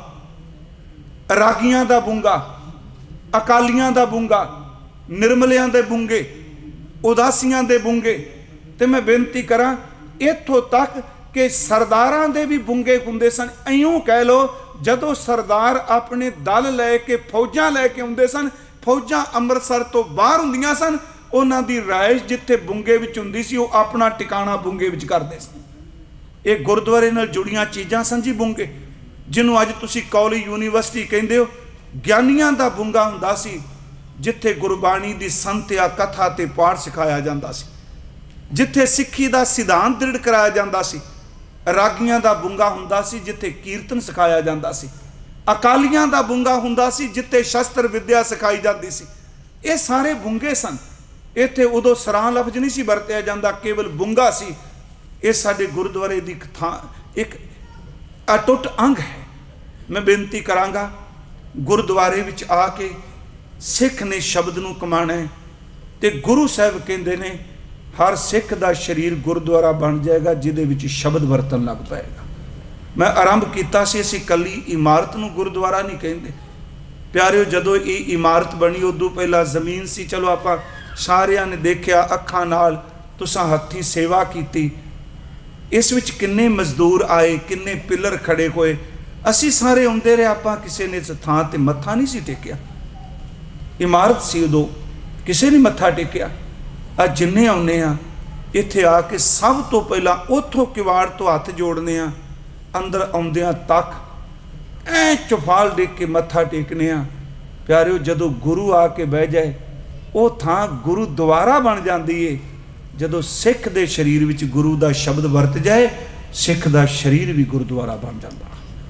रागियां दा बुंगा, अकालियां दा बुंगा, निर्मलियां दे बुंगे, उदासियां दे बुंगे। ते मैं बेनती करा इत्थों तक कि सरदारां दे भी बुंगे हुंदे सन। इयों कह लो जदों सरदार अपने दल लैके फौजां लैके आउंदे सन, फौजां अमृतसर तो बाहर हुंदियां सन, उन्हां दी राइश जिथे बुंगे विच हुंदी सी वो अपना टिकाणा बुंगे विच करदे सन। ये गुरुद्वारे नाल जुड़ियां चीज़ां सन जी बुंगे, जिन्हों अज तुसीं कॉलेज यूनीवर्सिटी कहंदे हो। ज्ञानियां दा बुंगा हुंदा सी जिथे गुरबाणी दी संत्या कथा ते पाठ सिखाया जांदा सी, जिथे सिੱਖੀ दा सिद्धांत दृढ़ कराया जांदा सी। रागियां दा बुंगा हुंदा सी जिथे कीर्तन सिखाया जांदा सी। अकालियां दा बुंगा हुंदा सी जिथे शस्त्र विद्या सिखाई जाती सी। ये सारे बुंगे सन। इत्थे उदों सरां लफ्ज नहीं सी वरतिया जांदा, केवल बुंगा सी। ये साडे गुरुद्वारे दी थां एक अटुट अंग है। मैं बेनती करांगा गुरुद्वारे विच आके सिख ने शब्द नूं कमाना है ते गुरु साहब कहंदे ने हर सिख दा शरीर गुरुद्वारा बन जाएगा जिहदे विच शब्द वरतन लग पाएगा। मैं आरंभ किया सी असीं कली इमारत नूं गुरुद्वारा नहीं कहंदे प्यारिओ। जदों ये इमारत बनी उदों पहला जमीन सी। चलो आपां सारिਆਂ ने देखिया अखां नाल, तुसां हत्थीं सेवा कीती। इस विच किन्ने मजदूर आए, किन्ने पिलर खड़े होए। असीं सारे आउंदे रहे, आपां किसी ने इस थां ते मत्था नहीं सी टेकिया। इमारत सी उदों, किसी ने मत्था टेकिया। अज जिन्ने आउने आ इत्थे आके सब तो पहला उथों किवाड़ तो हथ जोड़ने आ, अंदर आउंदियां तक ऐ चौफाल देख के मत्था टेकने आ। प्यारिओ जदों गुरु आके बह जाए वो थां गुरुद्वारा बन जाती है। जदों सिख दे शरीर विच गुरु दा शब्द वरत जाए, सिख दा शरीर भी गुरुद्वारा बन जाता।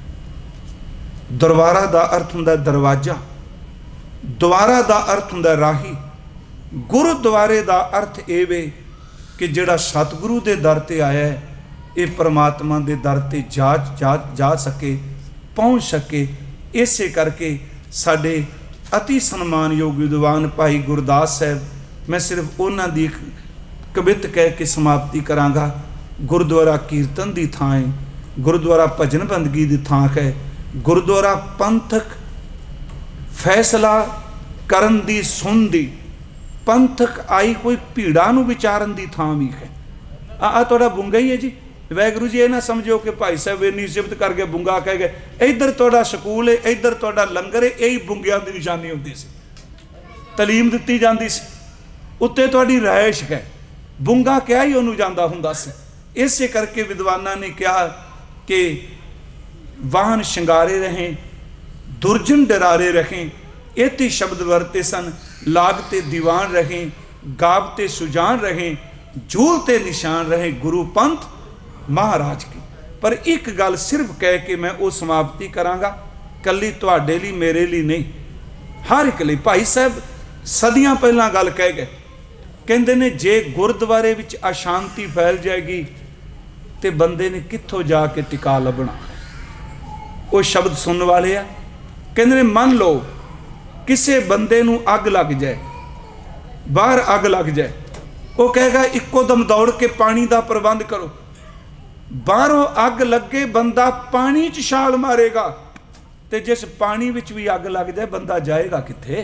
दरबारा दा अर्थ हुंदा दरवाजा, द्वारा दा अर्थ हुंदा राही। गुरुद्वारे दा अर्थ ये वे कि जिहड़ा सतगुरु दे दर ते आया है ये परमात्मा दे दर ते जा जा जा सके, पहुँच सके। इसे करके साडे अति सन्मानयोग विद्वान भाई गुरदास साहब, मैं सिर्फ उन्हां दी कवित कह के समाप्ति करांगा। गुरुद्वारा कीर्तन दी थां है, गुरुद्वारा भजन बंदगी दी थां है, गुरुद्वारा पंथक फैसला करन दी सुन दी, पंथक आई कोई भीड़ा नूं विचारन दी थां भी है। आ तुहाडा बुंगा ही है जी। वाहगुरू जी ये ना समझो कि भाई साहब इन्नी सिफत करके बुंगा कह गए। इधर तुहाडा स्कूल है, इधर तुहाडा लंगर है, यही बुंगियां दी निशानी हुंदी सी, तलीम दित्ती जांदी सी। उत्ते तुहाडी रहाइश है। बुंगा क्या ही उन्होंने जाता हुंदा सी। इसे करके विद्वाना ने कहा कि वाहन शिंगारे रहें, दुर्जन डरारे रहें, इति शब्द वरते सन। लागते दीवान रहें, गावते सुजान रहें, झूलते निशान रहे गुरु पंथ महाराज की। पर एक गल सिर्फ कह के मैं वो समाप्ति करांगा, कली तुहाडे लई मेरे लिए नहीं, हर एक लई। भाई साहब सदियां पहला गल कह गए, कहंदे ने जे गुरुद्वारे विच अशांति फैल जाएगी तो बंदे ने कित्थों जाके टिका लभना। वो शब्द सुनने वाले आ, कहंदे ने मन लो किसी बंदे नूं अग लग जाए, बाहर अग लग जाए, वो कहेगा इक्को दम दौड़ के पानी का प्रबंध करो। बाहरों अग लगे बंदा पानी च छाल मारेगा, तो जिस पानी विच भी अग लग जाए बंदा जाएगा कित्थे?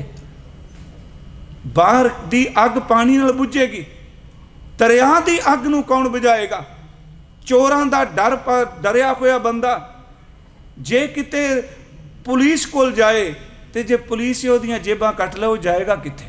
बाहर दी अग पानी नाल बुझेगी, दरिया दी अग नूं कौन बुझाएगा? चोरां दा डर पर डरिया होया बंदा जे किते पुलिस कोल जाए तो जे पुलिस ही ओदियां जेबां कट ले, वो जाएगा कित्थे?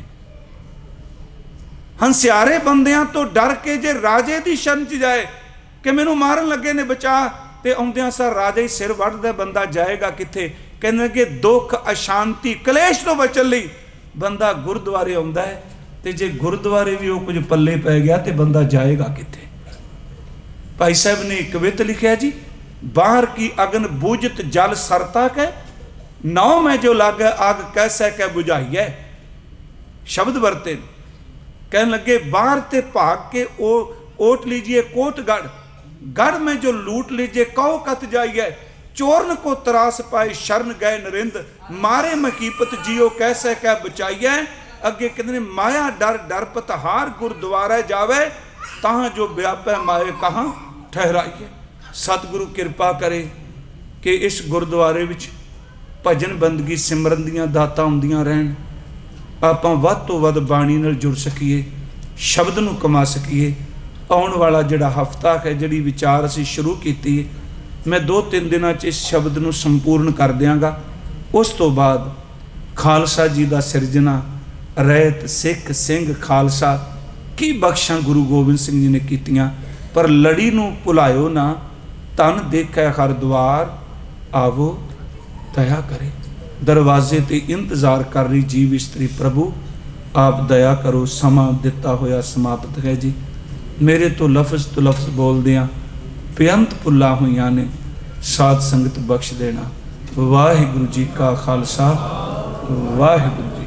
हंसियारे बंदियां तो डर के जे राजे दी शरण च जाए कि मैनू मारन लगे ने बचा, ते आउंदियां सार राजा ही सिर वढ़दा, बंदा जाएगा कित्थे? कहंदे कि दुख अशांति कलेश तो बचन लई बंदा गुरुद्वारे आउंदा है, ते जे गुरुद्वारे भी वो कुछ पल्ले पै गया तो बंदा जाएगा कित्थे? भाई साहब ने कवित लिखा जी, बाहर की अगन बूझत जल सरता कै, नौ में जो लागे आग कैसे कै बुझाइए। शब्द बरते कहने लगे बाहर ते भाग के ओ ओट लीजिए कोटगढ़, गढ़ में जो लूट लीजिए कौ कत जाइए। चोरन को त्रास पाए शरण गए नरिंद, मारे मकीपत जियो कैसे कै बचाइए। अगे कहते माया डर डर पतहार गुरुद्वारा जावे, तहां जो व्यापै माए कहाँ ठहराइए। सतगुरु कृपा करे कि इस गुरुद्वारे विच भजन बंदगी सिमरन दियां दातां हुंदियां रहन, आपां वध तो वध बाणी नाल जुड़ सकीए, शब्द नूं कमा सकीए। आउण वाला जिहड़ा हफ्ता है, जिहड़ी विचार असीं शुरू कीती, मैं दो तीन दिनां च इस शब्द नूं संपूर्ण कर दिआंगा। उस तो बाद खालसा जी दा सिरजना, रैत सिख सिंह खालसा की बख्शां गुरु गोबिंद सिंह जी ने कीतियां, पर लड़ी नूं भुलायो ना, तन देखै हर द्वार आवो दया करे। दरवाजे ते इंतजार कर रही जीव इस्त्री, प्रभु आप दया करो, समा दिता होया समाप्त है जी। मेरे तो लफ्ज़ तो लफ्ज़ बोल दियाँ बेअंत भुल्लां होईयां ने, साध संगत बख्श देना। वाहिगुरू जी का खालसा, वाहिगुरू।